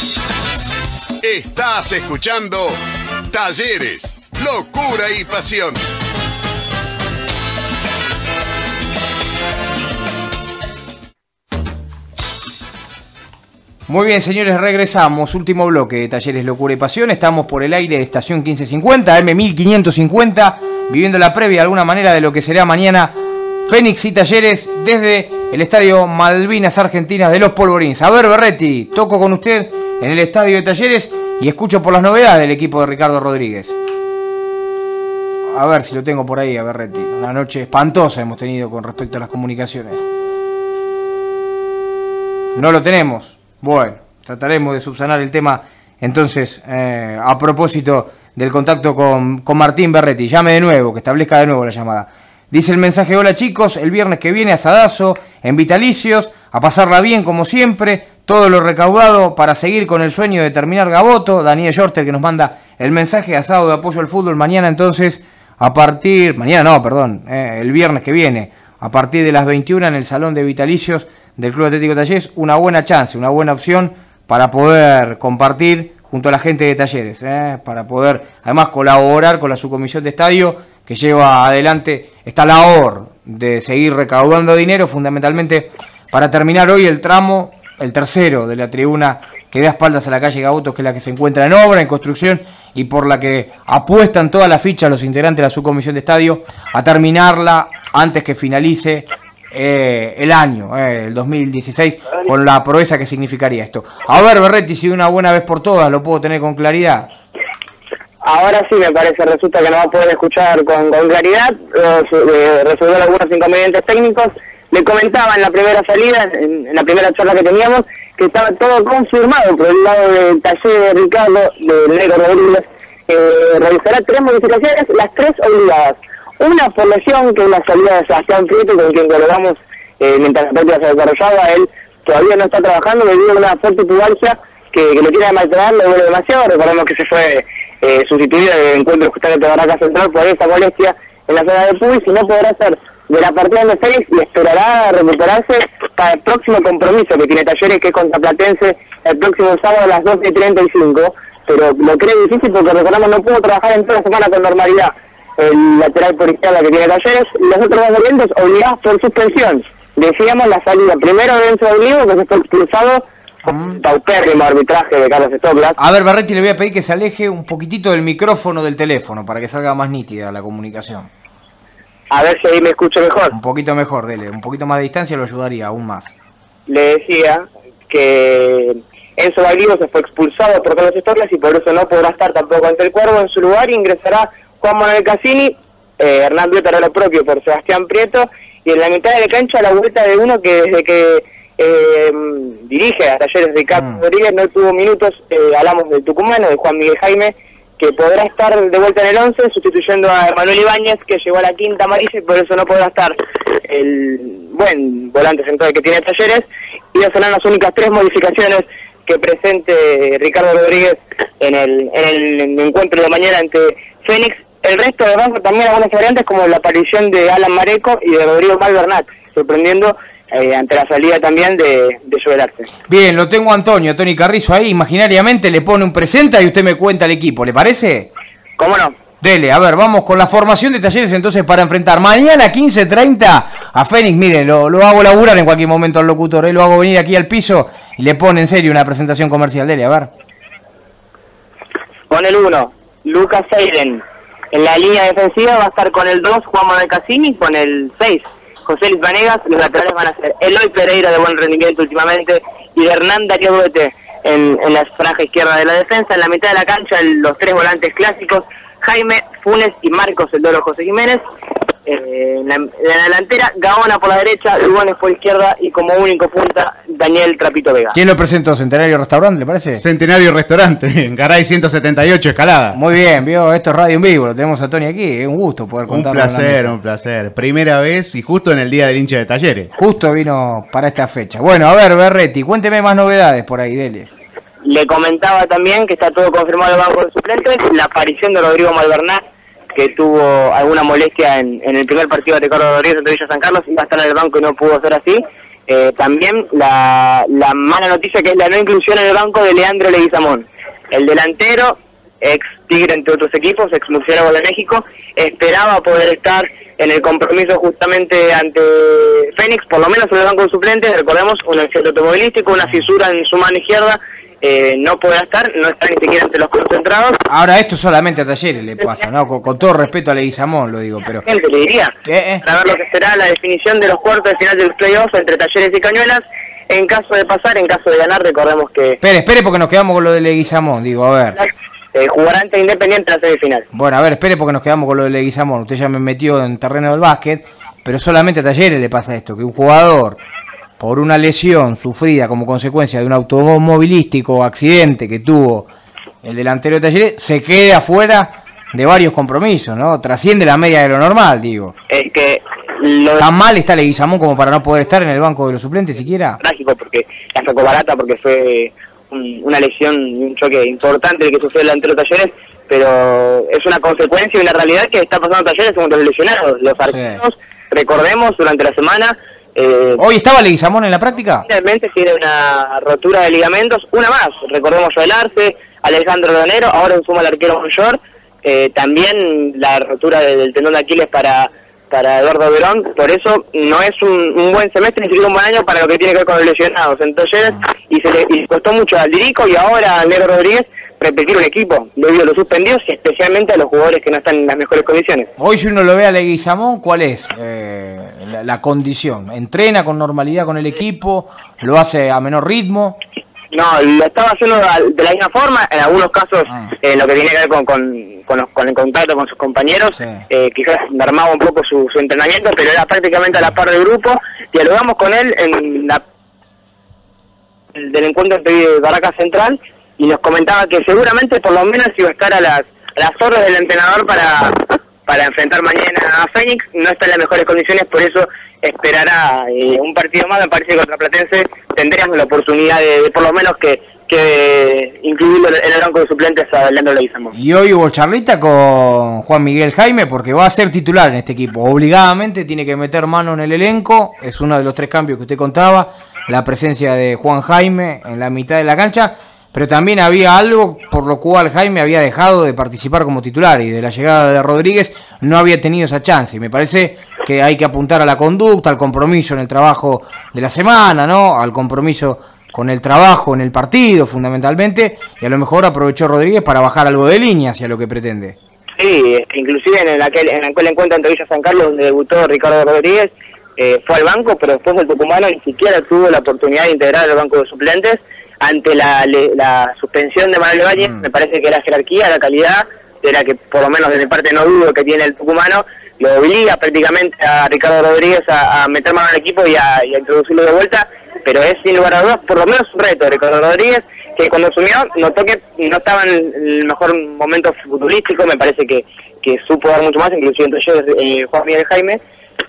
Estás escuchando Talleres, Locura y Pasión. Muy bien, señores, regresamos. Último bloque de Talleres, Locura y Pasión. Estamos por el aire de Estación quince cincuenta, M mil quinientos cincuenta, viviendo la previa de alguna manera de lo que será mañana Fénix y Talleres desde el Estadio Malvinas Argentinas de los Polvorines. A ver, Berretti, toco con usted en el Estadio de Talleres y escucho por las novedades del equipo de Ricardo Rodríguez. A ver si lo tengo por ahí, a Berretti. Una noche espantosa hemos tenido con respecto a las comunicaciones. No lo tenemos. Bueno, trataremos de subsanar el tema entonces eh, a propósito del contacto con, con Martín Berretti. Llame de nuevo, que establezca de nuevo la llamada. Dice el mensaje: hola chicos, el viernes que viene asadazo en Vitalicios, a pasarla bien como siempre, todo lo recaudado para seguir con el sueño de terminar Gaboto. Daniel Shorter, que nos manda el mensaje: asado de apoyo al fútbol mañana entonces, a partir, mañana no, perdón, eh, el viernes que viene, a partir de las veintiuna en el Salón de Vitalicios del Club Atlético Talleres. Una buena chance, una buena opción para poder compartir junto a la gente de Talleres, eh, para poder además colaborar con la subcomisión de estadio que lleva adelante esta labor de seguir recaudando dinero, fundamentalmente para terminar hoy el tramo, el tercero de la tribuna que da espaldas a la calle Gaboto, que es la que se encuentra en obra, en construcción, y por la que apuestan todas las fichas los integrantes de la subcomisión de estadio a terminarla antes que finalice eh, el año, eh, el dos mil dieciséis, con la proeza que significaría esto. A ver, Berretti, si de una buena vez por todas lo puedo tener con claridad. Ahora sí me parece, resulta que no va a poder escuchar con, con claridad, eh, resolver algunos inconvenientes técnicos. Le comentaba en la primera salida, en, en la primera charla que teníamos, que estaba todo confirmado por el lado del taller de Ricardo, del Negro Rodríguez. Eh, realizará tres modificaciones, las tres obligadas. Una por lesión, que es la salida de Sebastián Prieto, con quien dialogamos eh, mientras la práctica se desarrollaba. Él todavía no está trabajando debido a una fuerte pubalgia que, que lo tiene de maltratar, le duele demasiado. Recordemos que se fue eh, sustituido en el encuentro justamente de Barraca Central por esa molestia en la zona de Puy, si no podrá ser de la partida de Félix y esperará a recuperarse para el próximo compromiso que tiene Talleres, que es contra Platense el próximo sábado a las doce y treinta y cinco, pero lo creo difícil porque recordamos no pudo trabajar en toda la semana con normalidad el lateral por izquierda que tiene Talleres. Los otros dos variantes obligados por suspensión. Decíamos la salida primero de Enzo Olivo, que se fue expulsado con paupérrimo arbitraje de Carlos Stoklas. A ver, Barretti, le voy a pedir que se aleje un poquitito del micrófono del teléfono para que salga más nítida la comunicación. A ver si ahí me escucho mejor. Un poquito mejor, dele. Un poquito más de distancia lo ayudaría aún más. Le decía que Enzo Baglivo se fue expulsado por Carlos Stoklas y por eso no podrá estar tampoco ante el Cuervo. En su lugar ingresará Juan Manuel Cassini, eh, Hernán Biota hará lo propio por Sebastián Prieto, y en la mitad de la cancha la vuelta de uno que desde que eh, dirige a Talleres Ricardo mm. Rodríguez no tuvo minutos. Eh, hablamos del tucumano, de Juan Miguel Jaime, que podrá estar de vuelta en el once, sustituyendo a Manuel Ibáñez, que llegó a la quinta amarilla y por eso no podrá estar el buen volante central que tiene Talleres. Y esas serán las únicas tres modificaciones que presente Ricardo Rodríguez en el, en el, en el encuentro de mañana ante Fénix. El resto de banco también algunas variantes, como la aparición de Alan Mareco y de Rodrigo Malvernat, sorprendiendo eh, ante la salida también de, de Joel Arce. Bien, lo tengo a Antonio, Tony Carrizo ahí, imaginariamente le pone un presenta y usted me cuenta el equipo, ¿le parece? ¿Cómo no? Dele, a ver, vamos con la formación de Talleres entonces para enfrentar mañana quince treinta a Fénix. Mire, lo, lo hago laburar en cualquier momento al locutor, ¿eh? Lo hago venir aquí al piso y le pone en serio una presentación comercial. Dele, a ver. Con el uno, Lucas Seiden. En la línea defensiva va a estar con el dos, Juan Manuel Cassini, con el seis, José Luis Vanegas. Los laterales van a ser Eloy Pereira, de buen rendimiento últimamente, y de Hernán Darío Duete en, en la franja izquierda de la defensa. En la mitad de la cancha, el, los tres volantes clásicos, Jaime, Funes y Marcos el Dolo José Jiménez. Eh, en, la, en la delantera, Gaona por la derecha, Lugones por izquierda y como único punta, Daniel Trapito Vega. ¿Quién lo presentó? ¿Centenario Restaurante, le parece? Centenario Restaurante, en Garay ciento setenta y ocho, Escalada. Muy bien, vio, esto es radio en vivo, lo tenemos a Tony aquí, es un gusto poder contarlo. Un placer, un placer. Primera vez y justo en el día del hincha de Talleres. Justo vino para esta fecha. Bueno, a ver, Berretti, cuénteme más novedades por ahí, dele. Le comentaba también que está todo confirmado en el banco de suplentes, la aparición de Rodrigo Malvernat, que tuvo alguna molestia en, en el primer partido de Ricardo Rodríguez ante Villa San Carlos, iba a estar en el banco y no pudo ser así. Eh, también la, la mala noticia, que es la no inclusión en el banco de Leandro Leguizamón, el delantero, ex Tigre entre otros equipos, ex murciélago de México, esperaba poder estar en el compromiso justamente ante Fénix, por lo menos en el banco de suplentes. Recordemos, un accidente automovilístico, una fisura en su mano izquierda. Eh, no podrá estar, no está ni siquiera entre los concentrados. Ahora esto solamente a Talleres le pasa, ¿no? Con, con todo respeto a Leguizamón lo digo, pero... Gente, le diría, ¿Qué? para ver lo que será la definición de los cuartos de final del playoff entre Talleres y Cañuelas. En caso de pasar, en caso de ganar, recordemos que... Espere, espere porque nos quedamos con lo de Leguizamón, digo, a ver. Eh, jugará ante Independiente en la semifinal. Bueno, a ver, espere porque nos quedamos con lo de Leguizamón. Usted ya me metió en terreno del básquet, pero solamente a Talleres le pasa esto, que un jugador... por una lesión sufrida como consecuencia de un automovilístico accidente que tuvo el delantero de Talleres, se queda afuera de varios compromisos, ¿no? Trasciende la media de lo normal, digo. Es que... Lo... ¿Tan mal está Leguizamón como para no poder estar en el banco de los suplentes siquiera? Trágico, porque la sacó barata, porque fue un, una lesión y un choque importante el que sufrió el delantero de Talleres, pero es una consecuencia y una realidad que está pasando en Talleres con los lesionados. Los arqueros, sí. Recordemos, durante la semana... Eh, ¿Hoy estaba Leguizamón en la práctica? Finalmente tiene una rotura de ligamentos, una más. Recordemos Joel Arce, Alejandro Donero, ahora en suma el arquero mayor. Eh, también la rotura del tendón de Aquiles para, para Eduardo Verón. Por eso no es un, un buen semestre, ni siquiera un buen año para lo que tiene que ver con los lesionados. Entonces, y se le y costó mucho al Dirico y ahora al Negro Rodríguez repetir un equipo debido a los suspendidos y especialmente a los jugadores que no están en las mejores condiciones. Hoy si uno lo ve a Leguizamón, ¿cuál es eh, la, la condición? ¿Entrena con normalidad con el equipo? ¿Lo hace a menor ritmo? No, lo estaba haciendo de la misma forma, en algunos casos, ah. eh, lo que tiene que ver con, con, con, los, con el contacto con sus compañeros, sí. eh, quizás armaba un poco su, su entrenamiento, pero era prácticamente a la par del grupo. Dialogamos con él en la del encuentro entre Barraca Central y nos comentaba que seguramente por lo menos iba a estar a las, a las órdenes del entrenador para, para enfrentar mañana a Fénix. No está en las mejores condiciones, por eso esperará eh, un partido más. Me parece que contra Platense tendríamos la oportunidad de, de por lo menos que, que incluirlo en el banco de suplentes a Leandro Leguizamo. Y hoy hubo charlita con Juan Miguel Jaime porque va a ser titular en este equipo. Obligadamente tiene que meter mano en el elenco. Es uno de los tres cambios que usted contaba. La presencia de Juan Jaime en la mitad de la cancha. Pero también había algo por lo cual Jaime había dejado de participar como titular. Y de la llegada de Rodríguez no había tenido esa chance. Y me parece que hay que apuntar a la conducta, al compromiso en el trabajo de la semana, ¿no? Al compromiso con el trabajo en el partido, fundamentalmente, y a lo mejor aprovechó Rodríguez para bajar algo de línea hacia lo que pretende. Sí, inclusive en aquel, en aquel encuentro ante Villa San Carlos, donde debutó Ricardo Rodríguez, eh, fue al banco, pero después el tucumano ni siquiera tuvo la oportunidad de integrar el banco de suplentes. Ante la, la suspensión de Manuel Ibáñez, mm. me parece que la jerarquía, la calidad, de la que por lo menos de mi parte no dudo que tiene el tucumano, lo obliga prácticamente a Ricardo Rodríguez a, a meter mano al equipo y a, y a introducirlo de vuelta, pero es sin lugar a dudas por lo menos un reto de Ricardo Rodríguez, que cuando asumió notó que no estaba en el mejor momento futbolístico. Me parece que, que supo dar mucho más, inclusive entre eh, Juan Miguel Jaime,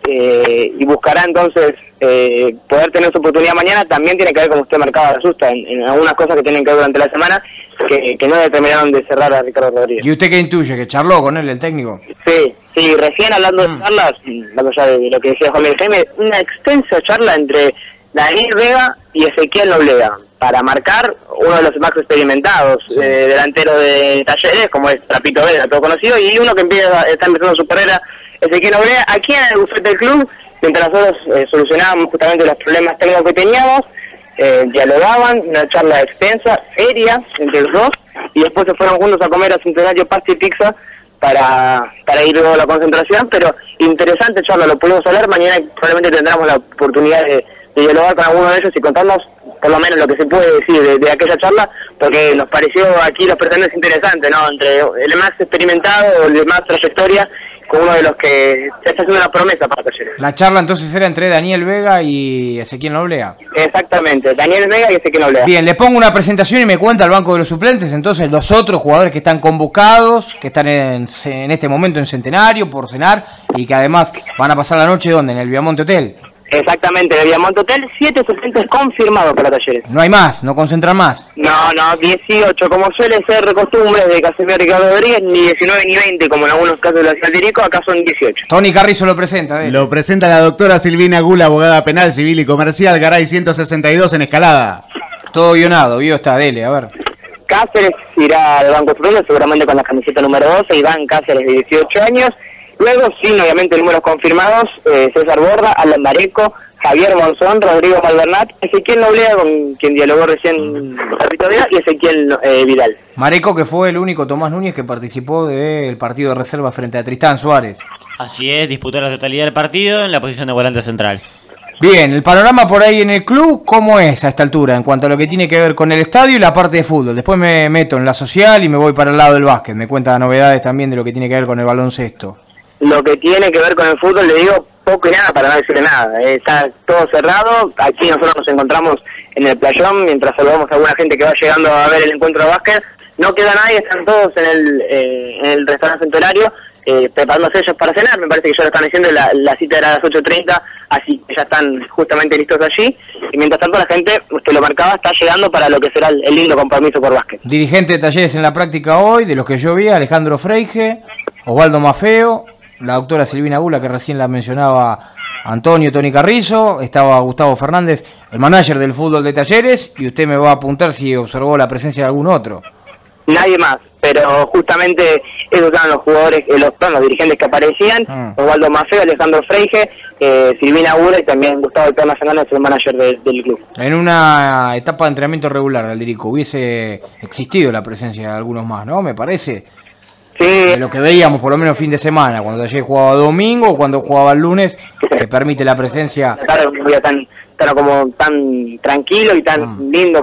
eh, y buscará entonces eh, poder tener su oportunidad mañana. También tiene que ver, como usted marcaba, asusta en, en algunas cosas que tienen que ver durante la semana, que, que no determinaron de cerrar a Ricardo Rodríguez. ¿Y usted qué intuye? ¿Que charló con él el técnico? Sí, sí, recién hablando de charlas, hablando ya de lo que decía Juan Miguel Jaime, una extensa charla entre Daniel Vega y Ezequiel Noblega, para marcar uno de los más experimentados, sí. eh, delantero de Talleres, como es Trapito Vega, todo conocido, y uno que empieza, está empezando su carrera, Ezequiel Noblega, aquí en el bufete del club, mientras nosotros eh, solucionábamos justamente los problemas técnicos que teníamos, eh, dialogaban, una charla extensa, seria, entre los dos, y después se fueron juntos a comer a Centenario pasta y pizza para, para ir luego a la concentración. Pero interesante charla, lo pudimos hablar. Mañana probablemente tendremos la oportunidad de, de dialogar con alguno de ellos y contarnos por lo menos lo que se puede decir de, de aquella charla, porque nos pareció aquí los pretendentes interesantes, ¿no? Entre el más experimentado, el de más trayectoria, con uno de los que se está haciendo una promesa para Talleres. La charla entonces era entre Daniel Vega y Ezequiel Noblega. Exactamente, Daniel Vega y Ezequiel Noblega. Bien, le pongo una presentación y me cuenta el banco de los suplentes, entonces los otros jugadores que están convocados, que están en, en este momento en Centenario por cenar y que además van a pasar la noche, ¿dónde? En el Viamonte Hotel. Exactamente, en el Viamonte Hotel, siete suplentes confirmados para Talleres. No hay más, no concentran más. No, no, dieciocho, como suele ser costumbre de Casemiro Ricardo Rodríguez, ni diecinueve ni veinte, como en algunos casos de la Ciudad, acá son dieciocho. Tony Carrizo lo presenta. ¿eh? Lo presenta la doctora Silvina Gula, abogada penal, civil y comercial, Garay ciento sesenta y dos en Escalada. Todo guionado, vio, está, dele, a ver. Cáceres irá al banco suplente, seguramente con la camiseta número doce, Iván Cáceres de dieciocho años. Luego, sin obviamente números confirmados, eh, César Borda, Alan Mareco, Javier Monzón, Rodrigo Malvernat, Ezequiel Noblega, con quien dialogó recién Capito Vega, y Ezequiel eh, Vidal. Mareco, que fue el único Tomás Núñez que participó del partido de reserva frente a Tristán Suárez. Así es, disputó la totalidad del partido en la posición de volante central. Bien, el panorama por ahí en el club, ¿cómo es a esta altura en cuanto a lo que tiene que ver con el estadio y la parte de fútbol? Después me meto en la social y me voy para el lado del básquet. Me cuenta novedades también de lo que tiene que ver con el baloncesto. Lo que tiene que ver con el fútbol, le digo poco y nada para no decirle nada. Eh, está todo cerrado. Aquí nosotros nos encontramos en el playón mientras saludamos a alguna gente que va llegando a ver el encuentro de básquet. No queda nadie, están todos en el, eh, en el restaurante Centenario, eh, preparándose ellos para cenar. Me parece que ya lo están haciendo, la, la cita era a las ocho treinta, así que ya están justamente listos allí. Y mientras tanto la gente, usted lo marcaba, está llegando para lo que será el, el lindo compromiso por básquet. Dirigente de Talleres en la práctica hoy, de los que yo vi, Alejandro Freige, Osvaldo Mafeo, la doctora Silvina Gula, que recién la mencionaba Antonio, Tony Carrizo, estaba Gustavo Fernández, el manager del fútbol de Talleres, y usted me va a apuntar si observó la presencia de algún otro. Nadie más, pero justamente esos eran los jugadores, eh, los, los dirigentes que aparecían, mm. Osvaldo Mafeo, Alejandro Freige, eh, Silvina Gula y también Gustavo Perna Fernández, el manager de, del club. En una etapa de entrenamiento regular del Dirico hubiese existido la presencia de algunos más, ¿no? Me parece. Sí. De lo que veíamos por lo menos fin de semana, cuando Talleres jugaba domingo o cuando jugaba el lunes, que permite la presencia. Claro, tan, tan como tan tranquilo y tan mm. lindo, con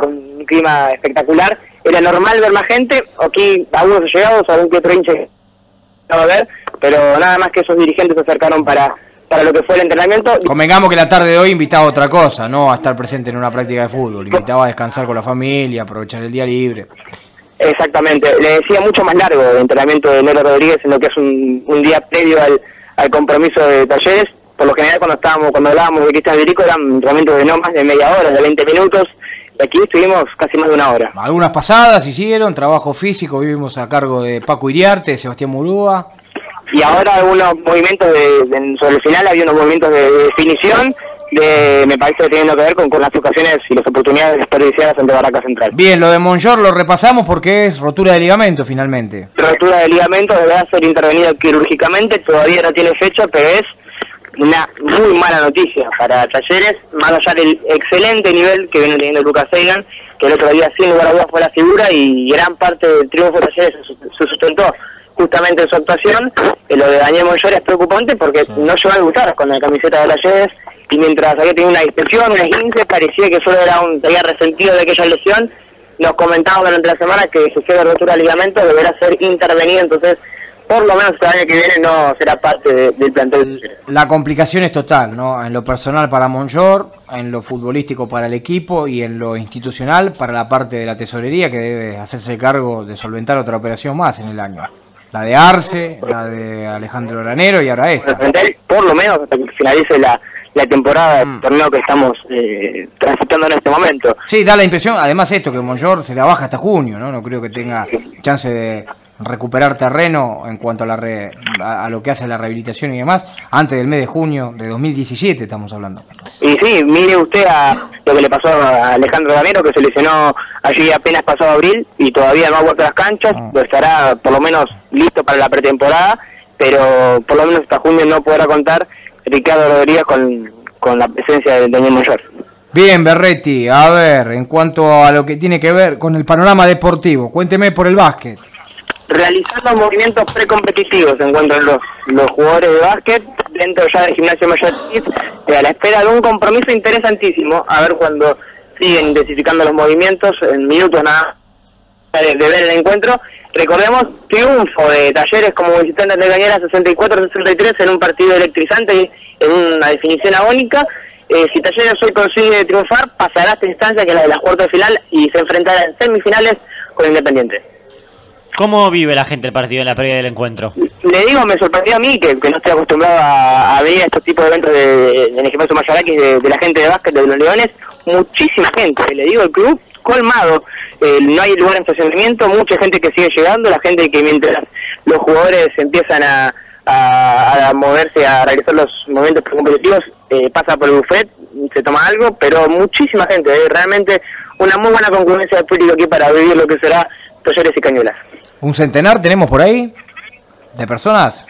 un clima espectacular. Era normal ver más gente, aquí algunos llegados, algún que otro hincha no va a ver, pero nada más que esos dirigentes se acercaron para, para lo que fue el entrenamiento. Convengamos que la tarde de hoy invitaba a otra cosa, no a estar presente en una práctica de fútbol, invitaba a descansar con la familia, aprovechar el día libre. Exactamente, le decía mucho más largo el entrenamiento de Nero Rodríguez en lo que es un, un día previo al, al compromiso de Talleres. Por lo general cuando estábamos, cuando hablábamos de Cristian Federico eran entrenamientos de no más de media hora, de veinte minutos, y aquí estuvimos casi más de una hora. Algunas pasadas hicieron, trabajo físico, vivimos a cargo de Paco Iriarte, Sebastián Murúa. Y ahora algunos movimientos, de, de, sobre el final había unos movimientos de, de definición, de, me parece que teniendo que ver con, con las ocasiones y las oportunidades desperdiciadas ante Barraca Central. Bien, lo de Monjor lo repasamos porque es rotura de ligamento finalmente. Rotura de ligamento, deberá ser intervenida quirúrgicamente, todavía no tiene fecha, pero es una muy mala noticia para Talleres, más allá del excelente nivel que viene teniendo Lucas Seigan, que el otro día sin lugar a dudas fue la figura y gran parte del triunfo de Talleres se sustentó justamente en su actuación. Eh, lo de Daniel Monjor es preocupante porque sí. no llegó a debutar con la camiseta de Talleres y mientras había tenido una dispersión, una esguince, parecía que solo era un, había resentido de aquella lesión. Nos comentaban durante la semana que si fue de rotura de ligamento deberá ser intervenido, entonces por lo menos el año que viene no será parte de, del plantel. La complicación es total, ¿no? En lo personal para Monjor, en lo futbolístico para el equipo y en lo institucional para la parte de la tesorería que debe hacerse cargo de solventar otra operación más en el año. La de Arce, la de Alejandro Granero y ahora esta. Por lo menos hasta que finalice la, la temporada del mm. torneo que estamos eh, transitando en este momento. Sí, da la impresión, además esto, que Monjor se la baja hasta junio, ¿no? No creo que tenga chance de recuperar terreno en cuanto a, la re, a, a lo que hace la rehabilitación y demás, antes del mes de junio de dos mil diecisiete estamos hablando. Y sí, mire usted a lo que le pasó a Alejandro Granero, que se lesionó allí apenas pasado abril y todavía no ha vuelto a las canchas, ah. lo estará por lo menos listo para la pretemporada, pero por lo menos hasta junio no podrá contar Ricardo Rodríguez con, con la presencia de Daniel Monjor. Bien, Berretti, a ver, en cuanto a lo que tiene que ver con el panorama deportivo, cuénteme por el básquet. Realizando movimientos precompetitivos se encuentran los, los jugadores de básquet dentro ya del gimnasio Mayor eh, a la espera de un compromiso interesantísimo, a ver cuando siguen intensificando los movimientos, en minutos nada de, de ver el encuentro. Recordemos, triunfo de Talleres como visitante de Cañera sesenta y cuatro a sesenta y tres en un partido electrizante y en una definición agónica. Eh, si Talleres hoy consigue triunfar, pasará a esta instancia que es la de las cuartos de final y se enfrentará en semifinales con Independiente. ¿Cómo vive la gente el partido en la previa del encuentro? Le digo, me sorprendió a mí, que, que no estoy acostumbrado a, a ver estos tipos de eventos de, de, en el gimnasio Mayarakis, de, de la gente de básquet, de los Leones, muchísima gente, le digo, el club colmado, eh, no hay lugar en estacionamiento, mucha gente que sigue llegando, la gente que mientras los jugadores empiezan a, a, a moverse, a realizar los movimientos competitivos, eh, pasa por el buffet, se toma algo, pero muchísima gente, eh, realmente una muy buena concurrencia de público aquí para vivir lo que será Talleres y Cañuelas. ¿Un centenar tenemos por ahí? ¿De personas?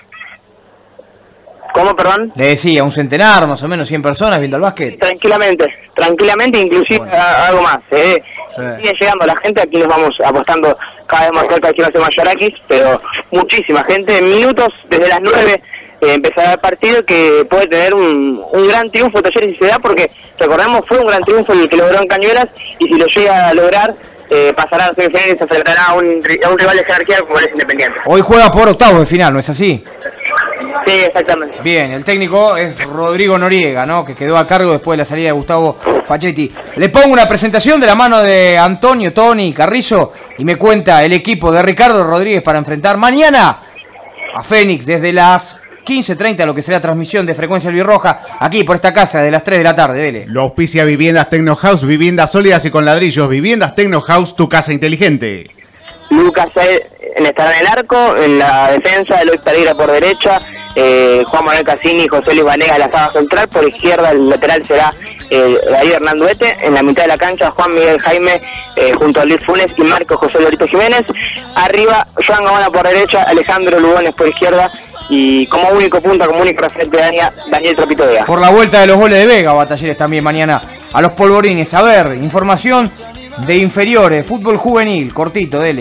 ¿Cómo, perdón? Le decía, un centenar, más o menos cien personas viendo el básquet. Tranquilamente, tranquilamente, inclusive bueno. algo más. ¿eh? Sí. Sigue llegando la gente, aquí nos vamos apostando cada vez más cerca del gimnasio Mayarakis, pero muchísima gente, en minutos, desde las nueve eh, empezará el partido, que puede tener un, un gran triunfo Talleres y se da, porque recordemos, fue un gran triunfo el que logró en Cañuelas, y si lo llega a lograr, Eh, pasará a las semifinales y se enfrentará a un, a un rival de jerarquía como es Independiente. Hoy juega por octavos de final, ¿no es así? Sí, exactamente. Bien, el técnico es Rodrigo Noriega, ¿no? Que quedó a cargo después de la salida de Gustavo Facchetti. Le pongo una presentación de la mano de Antonio, Tony, Carrizo y me cuenta el equipo de Ricardo Rodríguez para enfrentar mañana a Fénix desde las quince treinta, lo que será transmisión de Frecuencia Albirroja, aquí por esta casa de las tres de la tarde, dele. Lo auspicia Viviendas Tecno House, viviendas sólidas y con ladrillos. Viviendas Tecno House, tu casa inteligente. Lucas estará en el arco, en la defensa, Eloy Pereira por derecha, eh, Juan Manuel Cassini y José Luis Vanega en la saga central, por izquierda el lateral será eh, David Hernando Ete, en la mitad de la cancha Juan Miguel Jaime eh, junto a Luis Funes y Marco José Lorito Jiménez, arriba Joan Gaona por derecha, Alejandro Lugones por izquierda, y como único punta, como único referente de Daniel, Daniel Tropito Vega. Por la vuelta de los goles de Vega, va Talleres también mañana a los polvorines. A ver, información de inferiores, fútbol juvenil, cortito, dele.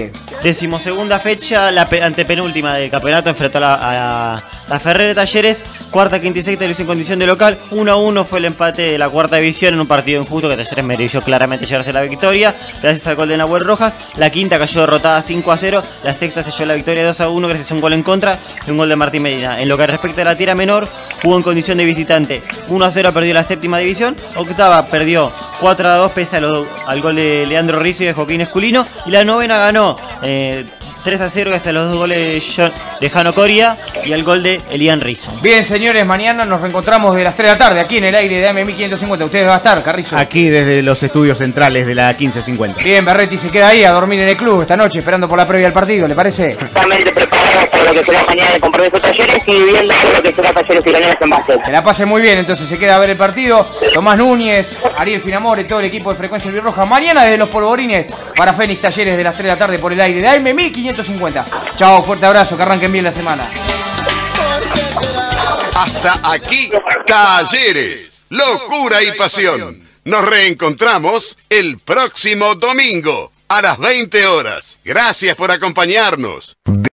decimosegunda fecha, la pe- antepenúltima del campeonato, enfrentó a la, a, a Ferrer de Talleres. Cuarta, quinta y sexta lo hizo en condición de local. uno a uno fue el empate de la cuarta división en un partido injusto que Talleres mereció claramente llevarse la victoria gracias al gol de Nahuel Rojas. La quinta cayó derrotada cinco a cero. La sexta se llevó la victoria dos a uno gracias a un gol en contra y un gol de Martín Medina. En lo que respecta a la tira menor, jugó en condición de visitante. uno a cero perdió la séptima división. Octava perdió cuatro a dos pese a lo, al gol de Leandro Rizzo y de Joaquín Esculino. Y la novena ganó eh, tres a cero gracias a los dos goles de, John, de Jano Coria y al gol de Elian Rizzo. Bien, señores, mañana nos reencontramos de las tres de la tarde aquí en el aire de A M mil quinientos cincuenta. Ustedes van a estar, Carrizo. Aquí desde los estudios centrales de la quince cincuenta. Bien, Berretti se queda ahí a dormir en el club esta noche esperando por la previa del partido, ¿le parece? Totalmente preparados para lo que será mañana de compromiso Talleres y viendo lo que será Talleres y Leones en básquet. Que la pase muy bien, entonces se queda a ver el partido. Tomás Núñez, Ariel Finamore, todo el equipo de Frecuencia Albirroja. Mañana desde los Polvorines para Fénix Talleres de las tres de la tarde por el aire de A M mil quinientos cincuenta. Chao, fuerte abrazo, que arranquen bien la semana. Hasta aquí, Talleres, locura y pasión. Nos reencontramos el próximo domingo a las veinte horas. Gracias por acompañarnos.